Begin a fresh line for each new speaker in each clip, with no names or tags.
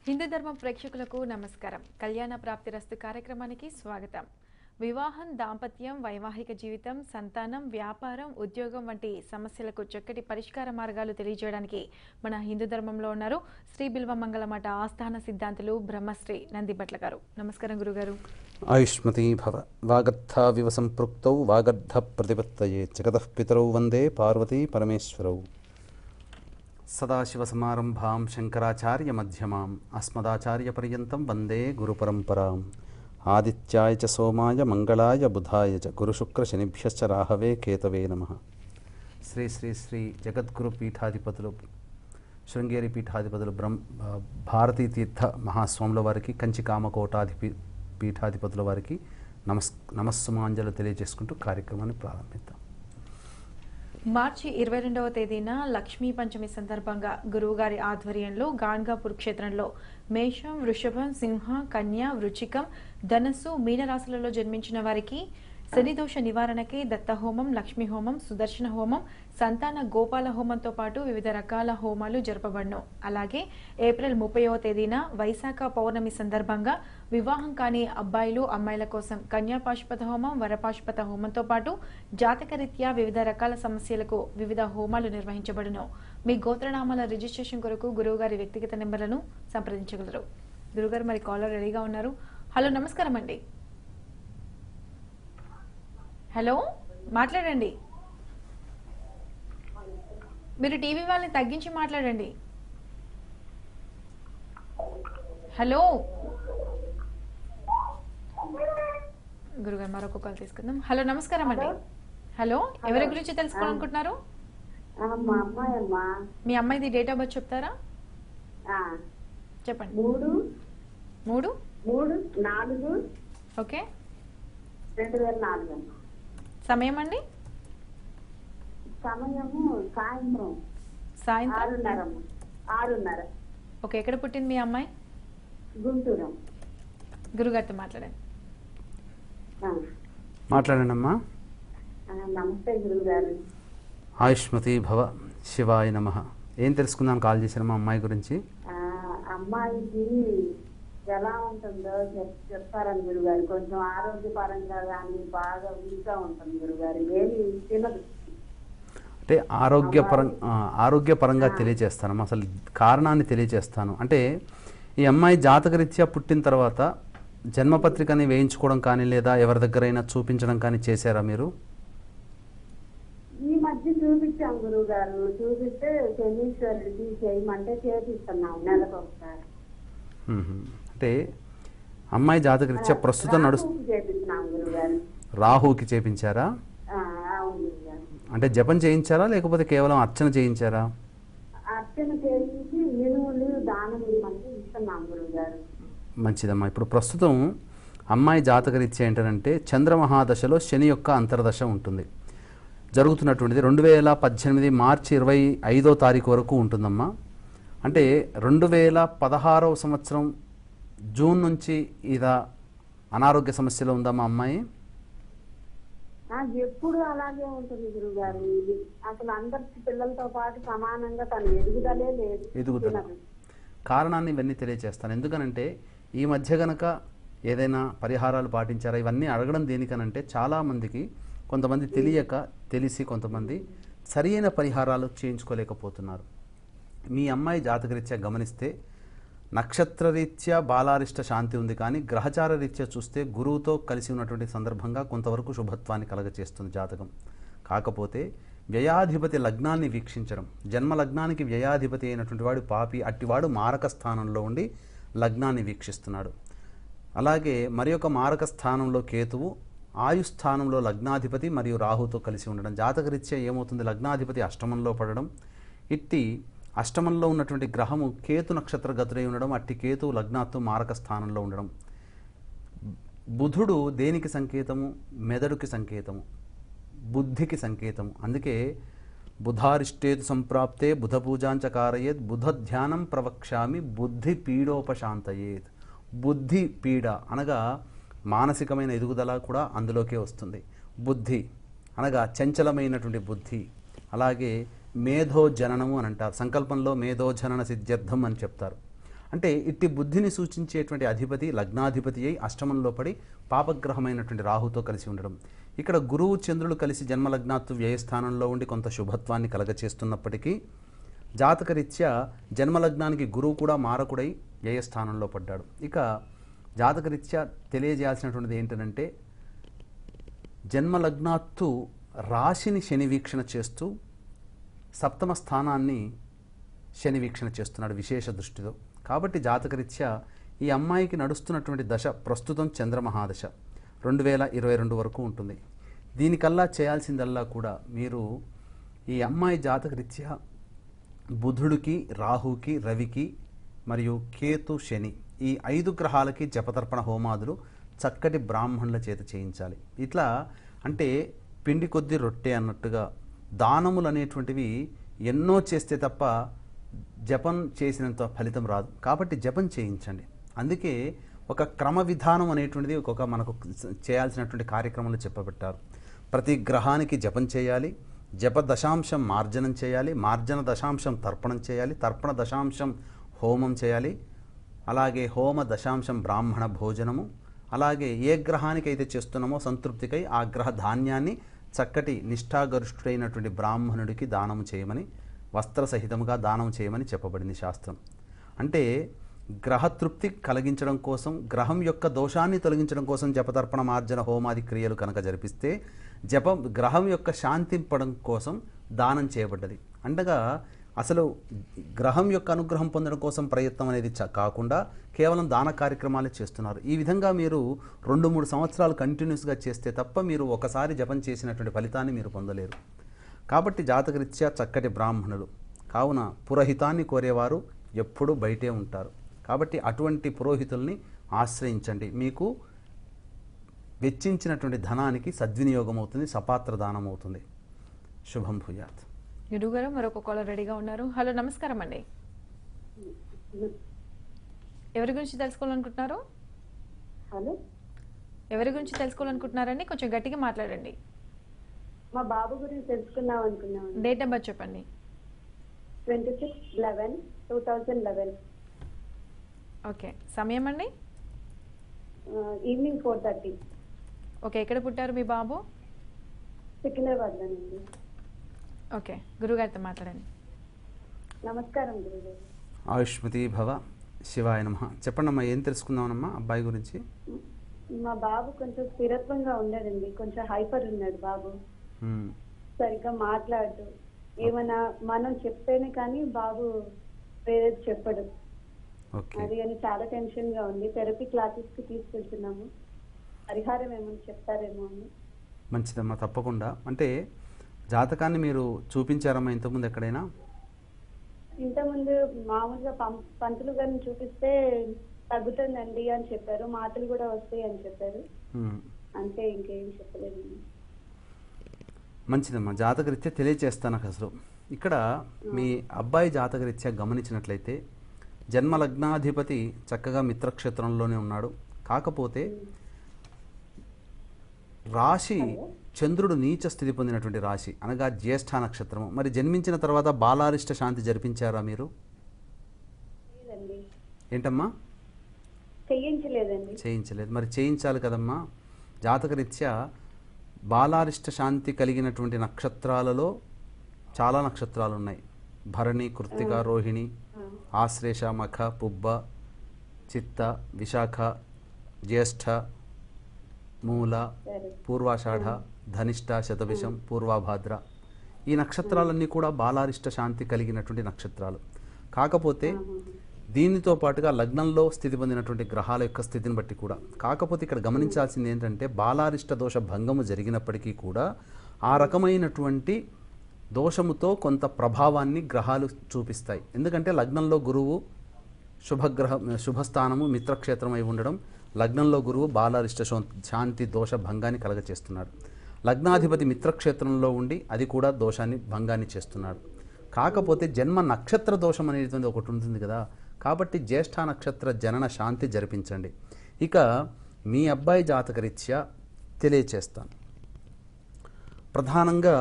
హిందూ ధర్మం ప్రేక్షకులకు నమస్కారం. కళ్యాణ ప్రాప్తిరస్తు కార్యక్రమానికి స్వాగతం. వివాహం, దాంపత్యం, వైవాహిక జీవితం, సంతానం, వ్యాపారం, ఉద్యోగం వంటి సమస్యలకు చక్కటి పరిష్కార మార్గాలు తెలియజేయడానికి మన హిందూ ధర్మంలో ఉన్నారు శ్రీ బిల్వమంగళ మఠ ఆస్థాన సిద్ధాంతులు బ్రహ్మశ్రీ నందిభట్ల గారు. నమస్కారం గురుగారు.
ఆయుష్మతీ భవ. వాగర్థావివ సంపృక్తౌ వాగర్థ ప్రతిపత్తయే జగతః పితరౌ వందే పార్వతీ పరమేశ్వరౌ. సదాశివసమారంభాం శంకరాచార్య మధ్యమాం అస్మదాచార్య పర్యంతం వందే గురుపరంపరాం. ఆదిత్యాయ చ సోమాయ మంగళాయ బుధాయ చ గురుశుక్రశనిభ్యశ్చ రాహవే కేతవే నమః. శ్రీ శ్రీ శ్రీ జగద్గురు పీఠాధిపతులు శృంగేరి పీఠాధిపతులు భారతీ తీర్థ మహాస్వాముల వారికి, కంచి కామకోటాధిపి పీఠాధిపతుల వారికి నమస్సుమాంజలు తెలియజేసుకుంటూ కార్యక్రమాన్ని ప్రారంభిద్దాం.
మార్చి 22వ తేదీన లక్ష్మీ పంచమి సందర్భంగా గురువుగారి ఆధ్వర్యంలో గాన్గాపూర్ క్షేత్రంలో మేషం, వృషభం, సింహ, కన్య, వృచ్చికం, ధనస్సు, మీనరాశులలో జన్మించిన వారికి శనిదోష నివారణకి దత్తహోమం, లక్ష్మీ హోమం, సుదర్శన హోమం, సంతాన గోపాల హోమంతో పాటు వివిధ రకాల హోమాలు జరపబడను. అలాగే ఏప్రిల్ 30వ తేదీన వైశాఖ పౌర్ణమి సందర్భంగా వివాహం కాని అబ్బాయిలు, అమ్మాయిల కోసం కన్యాపాశుపత హోమం, వరపాశుపత హోమంతో పాటు జాతకరీత్యా వివిధ రకాల సమస్యలకు వివిధ హోమాలు నిర్వహించబడును. మీ గోత్రనామాల రిజిస్ట్రేషన్ కొరకు గురువుగారి వ్యక్తిగత నెంబర్లను సంప్రదించగలరు. గురుగారు మరి కాలర్ రెడీగా ఉన్నారు. హలో, నమస్కారం అండి. హలో, మాట్లాడండి. మీరు టీవీ వాళ్ళని తగ్గించి మాట్లాడండి. హలో గురుగారు, మరొక కాల్ తీసుకుందాం. హలో, నమస్కారం అండి. హలో, ఎవరి గురించి తెలుసుకోవాలనుకుంటున్నారు? మీ అమ్మాయిది డేట్ ఆఫ్ బర్త్ చెప్తారా? చెప్పండి.
3/4
ఓకే.
2004.
సమయం అండి?
సమయము సాయంత్రం
సాయంత్రం
6:30.
ఓకే. ఎక్కడ పుట్టింది మీ అమ్మాయి?
గుంటూరు.
గురుగారితో మాట్లాడండి.
మాట్లాడండి అమ్మా.
నమస్తే గురువుగారు.
ఆయుష్మతీ భవ. శివాయ నమః. ఏం తెలుసుకుందాం కాల్ చేశారమ్మా అమ్మాయి గురించి?
అమ్మాయికి ఎలా ఉంటుందో చెప్తారని గురుగారు. కొంచెం ఆరోగ్యపరంగా కానీ బాగా వీక్గా ఉంటుంది గురుగారు. ఏమి తినదు.
అంటే ఆరోగ్యపరంగా తెలియజేస్తాను. అసలు కారణాన్ని తెలియజేస్తాను. అంటే ఈ అమ్మాయి జాతకరీత్యా పుట్టిన తర్వాత జన్మపత్రికని వేయించుకోవడం కానీ లేదా ఎవరి దగ్గరైనా చూపించడం కానీ చేశారా మీరు?
ఈ మధ్య చూపించాం గురువు గారు. చూపిస్తే శనీశ్వరుడికి చేయమంటే చేపిస్తున్నాం నెలకు ఒకసారి.
అంటే అమ్మాయి జాతకరీత్యా ప్రస్తుతం రాహుకి చేపించారా? అంటే జపం చేయించారా లేకపోతే కేవలం అర్చన చేయించారా?
అర్చన చేయించి మినుములు దానం ఇవ్వమంటే ఇస్తున్నాం గురువుగారు.
మంచిదమ్మా. ఇప్పుడు ప్రస్తుతం అమ్మాయి జాతకరీత్యా ఏంటంటే చంద్రమహాదశలో శని యొక్క అంతర్దశ ఉంటుంది. జరుగుతున్నటువంటిది 2018 మార్చి 25వ తారీఖు వరకు ఉంటుందమ్మా. అంటే 2016వ సంవత్సరం జూన్ నుంచి ఇదా అనారోగ్య సమస్యలో ఉందమ్మా అమ్మాయి?
ఎప్పుడు అలాగే ఉంటుంది గురుగారు. అసలు అందరి పిల్లలతో పాటు సమానంగా తను ఎదుగుదలే లేదు.
ఎదుగుదల కారణాన్ని ఇవన్నీ తెలియజేస్తాను. ఎందుకనంటే ఈ మధ్య గనక ఏదైనా పరిహారాలు పాటించారా ఇవన్నీ అడగడం దేనికనంటే చాలామందికి కొంతమంది తెలియక, తెలిసి కొంతమంది సరి అయిన పరిహారాలు చేయించుకోలేకపోతున్నారు. మీ అమ్మాయి జాతకరీత్యా గమనిస్తే నక్షత్రరీత్యా బాలారిష్ట శాంతి ఉంది, కానీ గ్రహచార రీత్యా చూస్తే గురువుతో కలిసి ఉన్నటువంటి సందర్భంగా కొంతవరకు శుభత్వాన్ని కలగచేస్తుంది జాతకం. కాకపోతే వ్యయాధిపతి లగ్నాన్ని వీక్షించడం, జన్మ లగ్నానికి వ్యయాధిపతి అయినటువంటి వాడు పాపి, అట్టివాడు మారక స్థానంలో ఉండి లగ్నాన్ని వీక్షిస్తున్నాడు. అలాగే మరి ఒక మారక స్థానంలో కేతువు, ఆయుస్థానంలో లగ్నాధిపతి మరియు రాహుతో కలిసి ఉండడం. జాతకరీత్యా ఏమవుతుంది? లగ్నాధిపతి అష్టమంలో పడడం, ఇట్టి అష్టమంలో ఉన్నటువంటి గ్రహము కేతు నక్షత్ర గతులై ఉండడం, అట్టి కేతు లగ్నాతో మారక స్థానంలో ఉండడం. బుధుడు దేనికి సంకేతము? మెదడుకి సంకేతము, బుద్ధికి సంకేతము. అందుకే బుధారిష్టేతు సంప్రాప్తే బుధ పూజాంచకారయేత్ బుధ ధ్యానం ప్రవక్ష్యామి బుద్ధి పీడోపశాంతయేత్. బుద్ధి పీడ అనగా మానసికమైన ఎదుగుదల కూడా అందులోకే వస్తుంది. బుద్ధి అనగా చంచలమైనటువంటి బుద్ధి. అలాగే మేధో జననము అని అంటారు. సంకల్పంలో మేధో జనన సిద్ధ్యర్థం అని చెప్తారు. అంటే ఇట్టి బుద్ధిని సూచించేటువంటి అధిపతి లగ్నాధిపతి అయి అష్టమంలో పడి పాపగ్రహమైనటువంటి రాహుతో కలిసి ఉండడం. ఇక్కడ గురువు చంద్రులు కలిసి జన్మలగ్నాత్తు వ్యయస్థానంలో ఉండి కొంత శుభత్వాన్ని కలగచేస్తున్నప్పటికీ జాతకరీత్యా జన్మలగ్నానికి గురువు కూడా మారకుడై వ్యయస్థానంలో పడ్డాడు. ఇక జాతకరీత్యా తెలియజేయాల్సినటువంటిది ఏంటంటే జన్మలగ్నాత్తు రాశిని శని వీక్షణ చేస్తూ సప్తమ స్థానాన్ని శని వీక్షణ చేస్తున్నాడు విశేష దృష్టితో. కాబట్టి జాతకరీత్యా ఈ అమ్మాయికి నడుస్తున్నటువంటి దశ ప్రస్తుతం చంద్రమహాదశ 2022 వరకు ఉంటుంది. దీనికల్లా చేయాల్సిందల్లా కూడా మీరు ఈ అమ్మాయి జాతకరీత్యా బుధుడికి, రాహుకి, రవికి మరియు కేతు, శని ఈ 5 గ్రహాలకి జపతర్పణ హోమాదులు చక్కటి బ్రాహ్మణుల చేత చేయించాలి. ఇట్లా అంటే పిండి కొద్ది రొట్టె అన్నట్టుగా దానములు అనేటువంటివి ఎన్నో చేస్తే తప్ప జపం చేసినంత ఫలితం రాదు. కాబట్టి జపం చేయించండి. అందుకే ఒక క్రమ విధానం అనేటువంటిది మనకు చేయాల్సినటువంటి కార్యక్రమాలు చెప్పబెట్టారు. ప్రతి గ్రహానికి జపం చేయాలి, జప దశాంశం మార్జనం చేయాలి, మార్జన దశాంశం తర్పణం చేయాలి, తర్పణ దశాంశం హోమం చేయాలి, అలాగే హోమ దశాంశం బ్రాహ్మణ భోజనము, అలాగే ఏ గ్రహానికి అయితే చేస్తున్నామో సంతృప్తికై ఆ గ్రహ ధాన్యాన్ని చక్కటి నిష్ఠాగరిష్ఠుడైనటువంటి బ్రాహ్మణుడికి దానం చేయమని, వస్త్రసహితముగా దానం చేయమని చెప్పబడింది శాస్త్రం. అంటే గ్రహతృప్తి కలిగించడం కోసం, గ్రహం యొక్క దోషాన్ని తొలగించడం కోసం జపతర్పణ మార్జన హోమాది క్రియలు కనుక జరిపిస్తే గ్రహం యొక్క శాంతింపడం కోసం దానం చేయబడ్డది. అంటగా అసలు గ్రహం యొక్క అనుగ్రహం పొందడం కోసం ప్రయత్నం అనేది కాకుండా కేవలం దాన కార్యక్రమాలే చేస్తున్నారు. ఈ విధంగా మీరు 2-3 సంవత్సరాలు కంటిన్యూస్గా చేస్తే తప్ప మీరు ఒకసారి జపం చేసినటువంటి ఫలితాన్ని మీరు పొందలేరు. కాబట్టి జాతకరీత్యా చక్కటి బ్రాహ్మణులు కావున పురోహితాన్ని కోరేవారు ఎప్పుడూ బయటే ఉంటారు. కాబట్టి అటువంటి పురోహితుల్ని ఆశ్రయించండి. మీకు వెచ్చించినటువంటి ధనానికి సద్వినియోగం అవుతుంది, సపాత్ర దానం అవుతుంది. శుభం భూయాత్.
గురుగారు మరొక కాలర్ రెడీగా ఉన్నారు. హలో, నమస్కారం అండి. ఎవరి గురించి తెలుసుకోవాలనుకుంటున్నారు?
హలో,
ఎవరి గురించి తెలుసుకోవాలనుకుంటున్నారండి? కొంచెం గట్టిగా మాట్లాడండి.
మా బాబు గురించి తెలుసుకుందాం అనుకున్నాం.
డేట్ ఆఫ్ బర్త్ చెప్పండి.
26/11/2011.
ఓకే, సమయం అండి?
ఈవినింగ్ 4:30.
ఓకే, ఎక్కడ పుట్టారు మీ బాబు?
సికింద్రాబాద్ అండి.
ఓకే, గురుగారితో మాట్లాడండి.
నమస్కారం గురుగారు.
ఆయుష్మతి భవ. శివాయ నమః. చెప్పండమ్మా, ఏం తెలుసుకుందామమ్మా అబ్బాయి గురించి?
మా బాబు కొంచెం స్థిరత్వంగా ఉన్నాడండి. కొంచెం హైపర్ ఉన్నాడు బాబు. సరిగ్గా మాట్లాడు, ఏమైనా మనం చెప్తేనే కానీ బాబు వేరే చెప్పడు. అది అని చాలా టెన్షన్ గా ఉంది. థెరపీ క్లాసెస్ కి తీసుకెళ్తున్నాము. పరిహారం ఏమైనా చెప్తారేమో అని.
మంచిదమ్మా, తప్పకుండా. అంటే జాతకాన్ని మీరు చూపించారమ్మా ఇంతకుముందు ఎక్కడైనా?
ఇంతకుముందు మామూలుగా పంతులు గారిని చూపిస్తే తగ్గుతుందండి అని చెప్పారు, మాటలు కూడా వస్తాయి అని చెప్పారు. అంతే, ఇంకేం చెప్పలేదు.
మంచిదమ్మా, జాతకరీత్యా తెలియచేస్తాను. అసలు ఇక్కడ మీ అబ్బాయి జాతకరీత్యా గమనించినట్లయితే జన్మలగ్నాధిపతి చక్కగా మిత్రక్షేత్రంలోనే ఉన్నాడు. కాకపోతే రాశి చంద్రుడు నీచ స్థితి పొందినటువంటి రాశి అనగా జ్యేష్ఠ నక్షత్రము. మరి జన్మించిన తర్వాత బాలారిష్ట శాంతి జరిపించారా మీరు? ఏంటమ్మా? చేయించలేదు. మరి చేయించాలి కదమ్మా. జాతకరీత్యా బాలారిష్ట శాంతి కలిగినటువంటి నక్షత్రాలలో చాలా నక్షత్రాలు ఉన్నాయి. భరణి, కృత్తిక, రోహిణి, ఆశ్లేష, మఖ, పుబ్బ, చిత్త, విశాఖ, జ్యేష్ఠ, మూల, పూర్వాషాఢ, ధనిష్ట, శతభిషం, పూర్వభాద్ర. ఈ నక్షత్రాలన్నీ కూడా బాలారిష్ట శాంతి కలిగినటువంటి నక్షత్రాలు. కాకపోతే దీనితో పాటుగా లగ్నంలో స్థితి పొందినటువంటి గ్రహాల యొక్క స్థితిని బట్టి కూడా. కాకపోతే ఇక్కడ గమనించాల్సింది ఏంటంటే బాలారిష్ట దోష భంగము జరిగినప్పటికీ కూడా ఆ రకమైనటువంటి దోషముతో కొంత ప్రభావాన్ని గ్రహాలు చూపిస్తాయి. ఎందుకంటే లగ్నంలో గురువు శుభస్థానము మిత్రక్షేత్రం అయి ఉండడం, లగ్నంలో గురువు బాలారిష్ట శాంతి దోష భంగాన్ని కలగచేస్తున్నాడు. లగ్నాధిపతి మిత్రక్షేత్రంలో ఉండి అది కూడా దోషాన్ని భంగాన్ని చేస్తున్నాడు. కాకపోతే జన్మ నక్షత్ర దోషం అనేది ఒకటి ఉంటుంది కదా. కాబట్టి జ్యేష్ఠ నక్షత్ర జనన శాంతి జరిపించండి. ఇక మీ అబ్బాయి జాతకరీత్యా తెలియచేస్తాను. ప్రధానంగా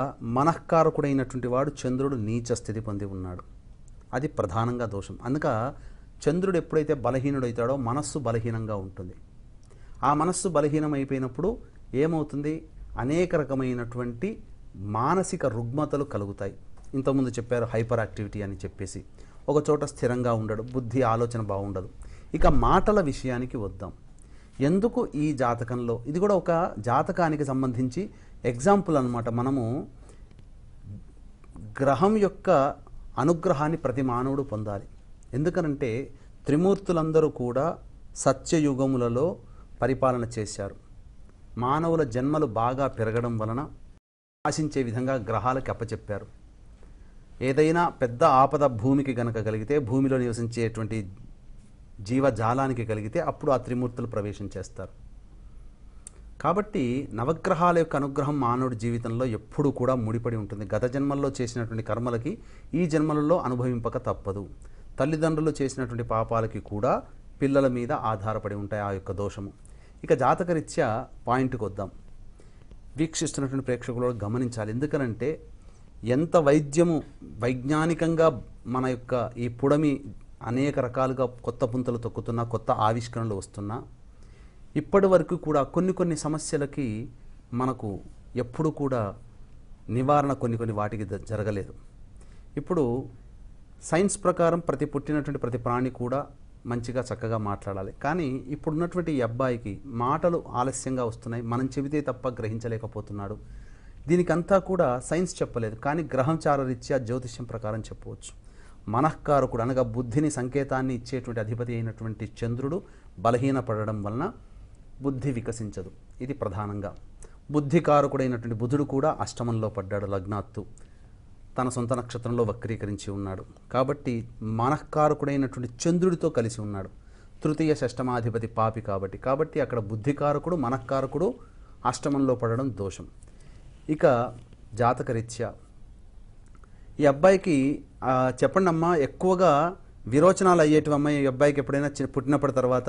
మనఃకారకుడైనటువంటి వాడు చంద్రుడు నీచ స్థితి పొంది ఉన్నాడు. అది ప్రధానంగా దోషం. అందుక చంద్రుడు ఎప్పుడైతే బలహీనుడవుతాడో మనస్సు బలహీనంగా ఉంటుంది. ఆ మనస్సు బలహీనమైపోయినప్పుడు ఏమవుతుంది, అనేక రకమైనటువంటి మానసిక రుగ్మతలు కలుగుతాయి. ఇంతకుముందు చెప్పారు హైపర్ యాక్టివిటీ అని చెప్పేసి, ఒక చోట స్థిరంగా ఉండడు, బుద్ధి ఆలోచన బాగుండదు. ఇక మాటల విషయానికి వద్దాం. ఎందుకు ఈ జాతకంలో, ఇది కూడా ఒక జాతకానికి సంబంధించి ఎగ్జాంపుల్ అన్నమాట. మనము గ్రహం యొక్క అనుగ్రహాన్ని ప్రతి మానవుడు పొందాలి. ఎందుకనంటే త్రిమూర్తులందరూ కూడా సత్యయుగములలో పరిపాలన చేశారు. మానవుల జన్మలు బాగా పెరగడం వలన ఆశించే విధంగా గ్రహాలకి అప్పచెప్పారు. ఏదైనా పెద్ద ఆపద భూమికి గనక కలిగితే, భూమిలో నివసించేటువంటి జీవజాలానికి కలిగితే అప్పుడు ఆ త్రిమూర్తులు ప్రవేశం చేస్తారు. కాబట్టి నవగ్రహాల యొక్క అనుగ్రహం మానవుడి జీవితంలో ఎప్పుడూ కూడా ముడిపడి ఉంటుంది. గత జన్మల్లో చేసినటువంటి కర్మలకి ఈ జన్మలలో అనుభవింపక తప్పదు. తల్లిదండ్రులు చేసినటువంటి పాపాలకి కూడా పిల్లల మీద ఆధారపడి ఉంటాయి ఆ యొక్క దోషము. ఇక జాతకరీత్యా పాయింట్కి వద్దాం. వీక్షిస్తున్నటువంటి ప్రేక్షకులు గమనించాలి. ఎందుకనంటే ఎంత వైజ్ఞానికంగా మన యొక్క ఈ పుడమి అనేక రకాలుగా కొత్త పుంతలు తొక్కుతున్నా, కొత్త ఆవిష్కరణలు వస్తున్నా, ఇప్పటి వరకు కూడా కొన్ని సమస్యలకి మనకు ఎప్పుడు కూడా నివారణ కొన్ని వాటికి జరగలేదు. ఇప్పుడు సైన్స్ ప్రకారం పుట్టినటువంటి ప్రతి ప్రాణి కూడా మంచిగా చక్కగా మాట్లాడాలి. కానీ ఇప్పుడున్నటువంటి ఈ అబ్బాయికి మాటలు ఆలస్యంగా వస్తున్నాయి, మనం చెబితే తప్ప గ్రహించలేకపోతున్నాడు. దీనికంతా కూడా సైన్స్ చెప్పలేదు, కానీ గ్రహంచార రీత్యా జ్యోతిష్యం ప్రకారం చెప్పవచ్చు. మనఃకారకుడు అనగా బుద్ధిని సంకేతాన్ని ఇచ్చేటువంటి అధిపతి అయినటువంటి చంద్రుడు బలహీనపడడం వలన బుద్ధి వికసించదు. ఇది ప్రధానంగా. బుద్ధికారకుడైనటువంటి బుధుడు కూడా అష్టమంలో పడ్డాడు, లగ్నాత్తు తన సొంత నక్షత్రంలో వక్రీకరించి ఉన్నాడు. కాబట్టి మనఃకారకుడైనటువంటి చంద్రుడితో కలిసి ఉన్నాడు. తృతీయ షష్టమాధిపతి పాపి కాబట్టి అక్కడ బుద్ధికారకుడు మనఃకారకుడు అష్టమంలో పడడం దోషం. ఇక జాతకరీత్యా ఈ అబ్బాయికి చెప్పండి అమ్మా, ఎక్కువగా విరోచనాలు అయ్యేటివమ్మా ఈ అబ్బాయికి ఎప్పుడైనా పుట్టినప్పటి తర్వాత?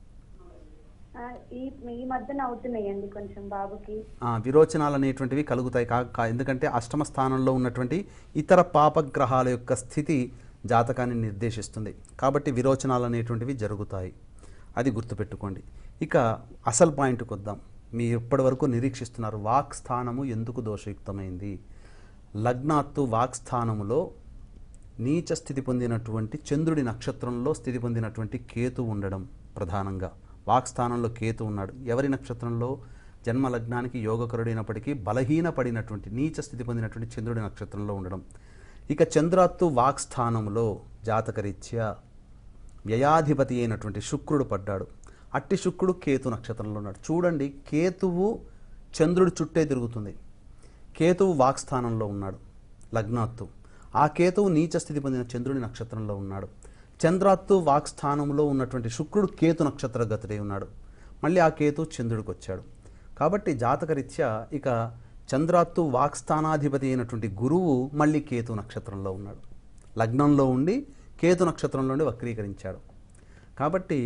ఈ మధ్యన అవుతున్నాయండి కొంచెం బాబుకి.
విరోచనాలు అనేటువంటివి కలుగుతాయి. ఎందుకంటే అష్టమ స్థానంలో ఉన్నటువంటి ఇతర పాపగ్రహాల యొక్క స్థితి జాతకాన్ని నిర్దేశిస్తుంది. కాబట్టి విరోచనాలు అనేటువంటివి జరుగుతాయి, అది గుర్తుపెట్టుకోండి. ఇక అసలు పాయింట్కి వద్దాం. మీరు ఇప్పటి వరకు నిరీక్షిస్తున్నారు వాక్ స్థానము ఎందుకు దోషయుక్తమైంది. లగ్నాత్తు వాక్ స్థానములో నీచ స్థితి పొందినటువంటి చంద్రుడి నక్షత్రంలో స్థితి పొందినటువంటి కేతు ఉండడం ప్రధానంగా. వాక్స్థానంలో కేతు ఉన్నాడు. ఎవరి నక్షత్రంలో? జన్మ లగ్నానికి యోగకరుడైనప్పటికీ బలహీనపడినటువంటి నీచ స్థితి పొందినటువంటి చంద్రుడి నక్షత్రంలో ఉండడం. ఇక చంద్రాత్తు వాక్స్థానంలో జాతకరీత్యా వ్యయాధిపతి అయినటువంటి శుక్రుడు పడ్డాడు. అట్టి శుక్రుడు కేతు నక్షత్రంలో ఉన్నాడు. చూడండి, కేతువు చంద్రుడి చుట్టే తిరుగుతుంది. కేతువు వాక్స్థానంలో ఉన్నాడు లగ్నాత్తు. ఆ కేతువు నీచ స్థితి పొందిన చంద్రుడి నక్షత్రంలో ఉన్నాడు. చంద్రాత్తు వాక్స్థానంలో ఉన్నటువంటి శుక్రుడు కేతు నక్షత్ర గతుడై ఉన్నాడు. మళ్ళీ ఆ కేతు చంద్రుడికి వచ్చాడు. కాబట్టి జాతకరీత్యా ఇక చంద్రాత్తు వాక్స్థానాధిపతి అయినటువంటి గురువు మళ్ళీ కేతు నక్షత్రంలో ఉన్నాడు. లగ్నంలో ఉండి కేతు నక్షత్రంలో ఉండి వక్రీకరించాడు. కాబట్టి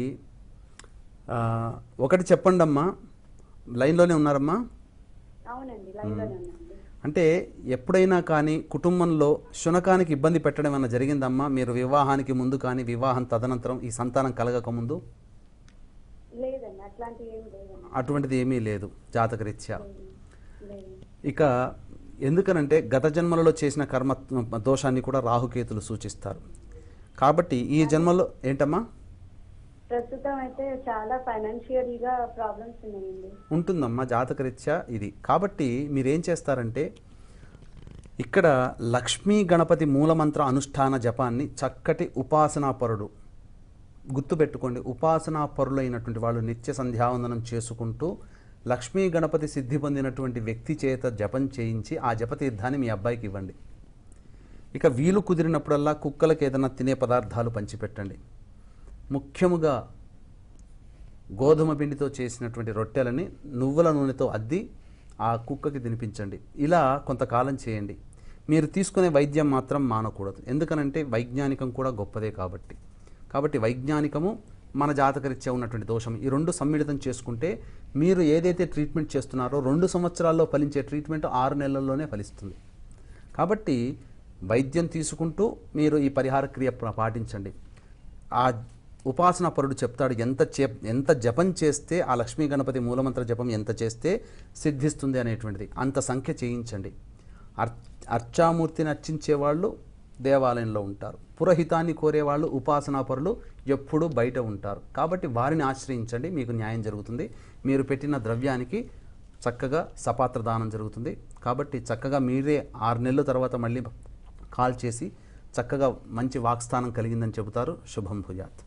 ఒకటి చెప్పండి అమ్మా, లైన్లోనే ఉన్నారమ్మా?
అవునండి, లైన్లోనే ఉన్నాను.
అంటే ఎప్పుడైనా కానీ కుటుంబంలో శునకానికి ఇబ్బంది పెట్టడం ఏమైనా జరిగిందమ్మా? మీరు వివాహానికి ముందు కానీ వివాహం తదనంతరం ఈ సంతానం కలగక ముందు?
లేదండి,
అటువంటిది ఏమీ లేదు జాతకరీత్యా. ఇక ఎందుకనంటే గత జన్మలలో చేసిన కర్మ దోషాన్ని కూడా రాహుకేతులు సూచిస్తారు. కాబట్టి ఈ జన్మలో ఏంటమ్మా?
ప్రస్తుతం అయితే చాలా ఫైనాన్షియల్ గా ప్రాబ్లమ్స్ ఉన్నాయండి.
ఉంటుందమ్మా జాతకరీత్యా ఇది. కాబట్టి మీరేం చేస్తారంటే ఇక్కడ లక్ష్మీ గణపతి మూలమంత్ర అనుష్ఠాన జపాన్ని చక్కటి ఉపాసనాపరుడు, గుర్తుపెట్టుకోండి, ఉపాసనాపరులైనటువంటి వాళ్ళు నిత్య సంధ్యావందనం చేసుకుంటూ లక్ష్మీ గణపతి సిద్ధి పొందినటువంటి వ్యక్తి చేత జపం చేయించి ఆ జపతీర్థాన్ని మీ అబ్బాయికి ఇవ్వండి. ఇక వీలు కుదిరినప్పుడల్లా కుక్కలకు ఏదైనా తినే పదార్థాలు పంచిపెట్టండి. ముఖ్యముగా గోధుమ పిండితో చేసినటువంటి రొట్టెలని నువ్వుల నూనెతో అద్ది ఆ కుక్కకి తినిపించండి. ఇలా కొంతకాలం చేయండి. మీరు తీసుకునే వైద్యం మాత్రం మానకూడదు. ఎందుకనంటే వైజ్ఞానికం కూడా గొప్పదే కాబట్టి వైజ్ఞానికము మన జాతకరీత్యా ఉన్నటువంటి దోషం ఈ రెండు సమ్మిళితం చేసుకుంటే మీరు ఏదైతే ట్రీట్మెంట్ చేస్తున్నారో 2 సంవత్సరాల్లో ఫలించే ట్రీట్మెంట్ 6 నెలల్లోనే ఫలిస్తుంది. కాబట్టి వైద్యం తీసుకుంటూ మీరు ఈ పరిహార క్రియ పాటించండి. ఆ ఉపాసనా పరుడు చెప్తాడు ఎంత జపం చేస్తే ఆ లక్ష్మీ గణపతి మూలమంత్ర జపం ఎంత చేస్తే సిద్ధిస్తుంది అనేటువంటిది. అంత సంఖ్య చేయించండి. అర్చామూర్తిని అర్చించేవాళ్ళు దేవాలయంలో ఉంటారు, పురహితాన్ని కోరేవాళ్ళు ఉపాసనా పరులు ఎప్పుడూ బయట ఉంటారు. కాబట్టి వారిని ఆశ్రయించండి, మీకు న్యాయం జరుగుతుంది. మీరు పెట్టిన ద్రవ్యానికి చక్కగా సపాత్ర దానం జరుగుతుంది. కాబట్టి చక్కగా మీరే 6 నెలల తర్వాత మళ్ళీ కాల్ చేసి చక్కగా మంచి వాక్స్థానం కలిగిందని చెబుతారు. శుభం భూయాత్.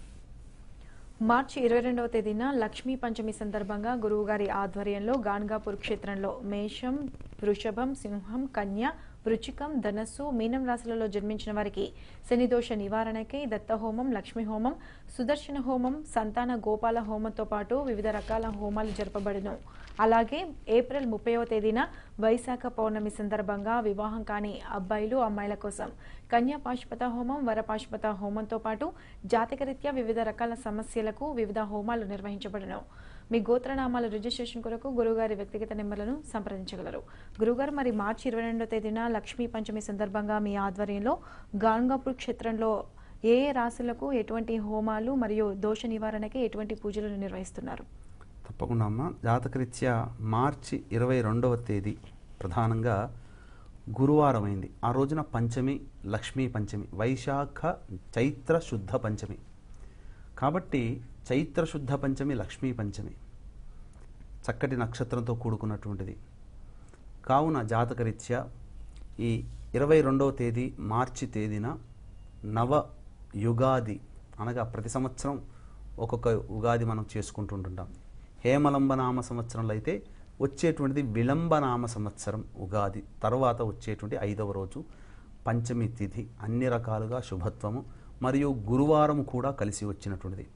మార్చి 22వ తేదీన లక్ష్మీ పంచమి సందర్భంగా గురువుగారి ఆధ్వర్యంలో గాన్గాపూర్ క్షేత్రంలో మేషం, వృషభం, సింహం, కన్య, వృచ్చికం, ధనస్సు, మీనం రాశులలో జన్మించిన వారికి శనిదోష నివారణకై దత్తహోమం, లక్ష్మీ హోమం, సుదర్శన హోమం, సంతాన గోపాల హోమంతో పాటు వివిధ రకాల హోమాలు జరపబడును. అలాగే ఏప్రిల్ 30వ తేదీన వైశాఖ పౌర్ణమి సందర్భంగా వివాహం కాని అబ్బాయిలు అమ్మాయిల కోసం కన్యా పాశుపత హోమం, వర పాశుపత హోమంతో పాటు జాతకరీత్యా వివిధ రకాల సమస్యలకు వివిధ హోమాలు నిర్వహించబడును. మీ గోత్రనామాల రిజిస్ట్రేషన్ కొరకు గురువుగారి వ్యక్తిగత నెంబర్లను సంప్రదించగలరు. గురువుగారు మరి మార్చి 22వ తేదీన లక్ష్మీ పంచమి సందర్భంగా మీ ఆధ్వర్యంలో గాన్గాపూర్ క్షేత్రంలో ఏ రాశులకు ఎటువంటి హోమాలు మరియు దోష నివారణకి ఎటువంటి పూజలు నిర్వహిస్తున్నారు?
తప్పకుండా అమ్మ. జాతకరీత్యా మార్చి 22వ తేదీ ప్రధానంగా గురువారం అయింది. ఆ రోజున పంచమి లక్ష్మీ పంచమి, వైశాఖ చైత్ర శుద్ధ పంచమి. కాబట్టి చైత్ర శుద్ధ పంచమి లక్ష్మీ పంచమి చక్కటి నక్షత్రంతో కూడుకున్నటువంటిది. కావున జాతకరీత్యా ఈ 22వ తేదీ మార్చి తేదీన నవ యుగాది, అనగా ప్రతి సంవత్సరం ఒక్కొక్క ఉగాది మనం చేసుకుంటుంటాం. హేమలంబనామ సంవత్సరంలో అయితే వచ్చేటువంటిది విలంబనామ సంవత్సరం ఉగాది తర్వాత వచ్చేటువంటి 5వ రోజు పంచమి తిథి. అన్ని రకాలుగా శుభత్వము మరియు గురువారం కూడా కలిసి వచ్చినటువంటిది.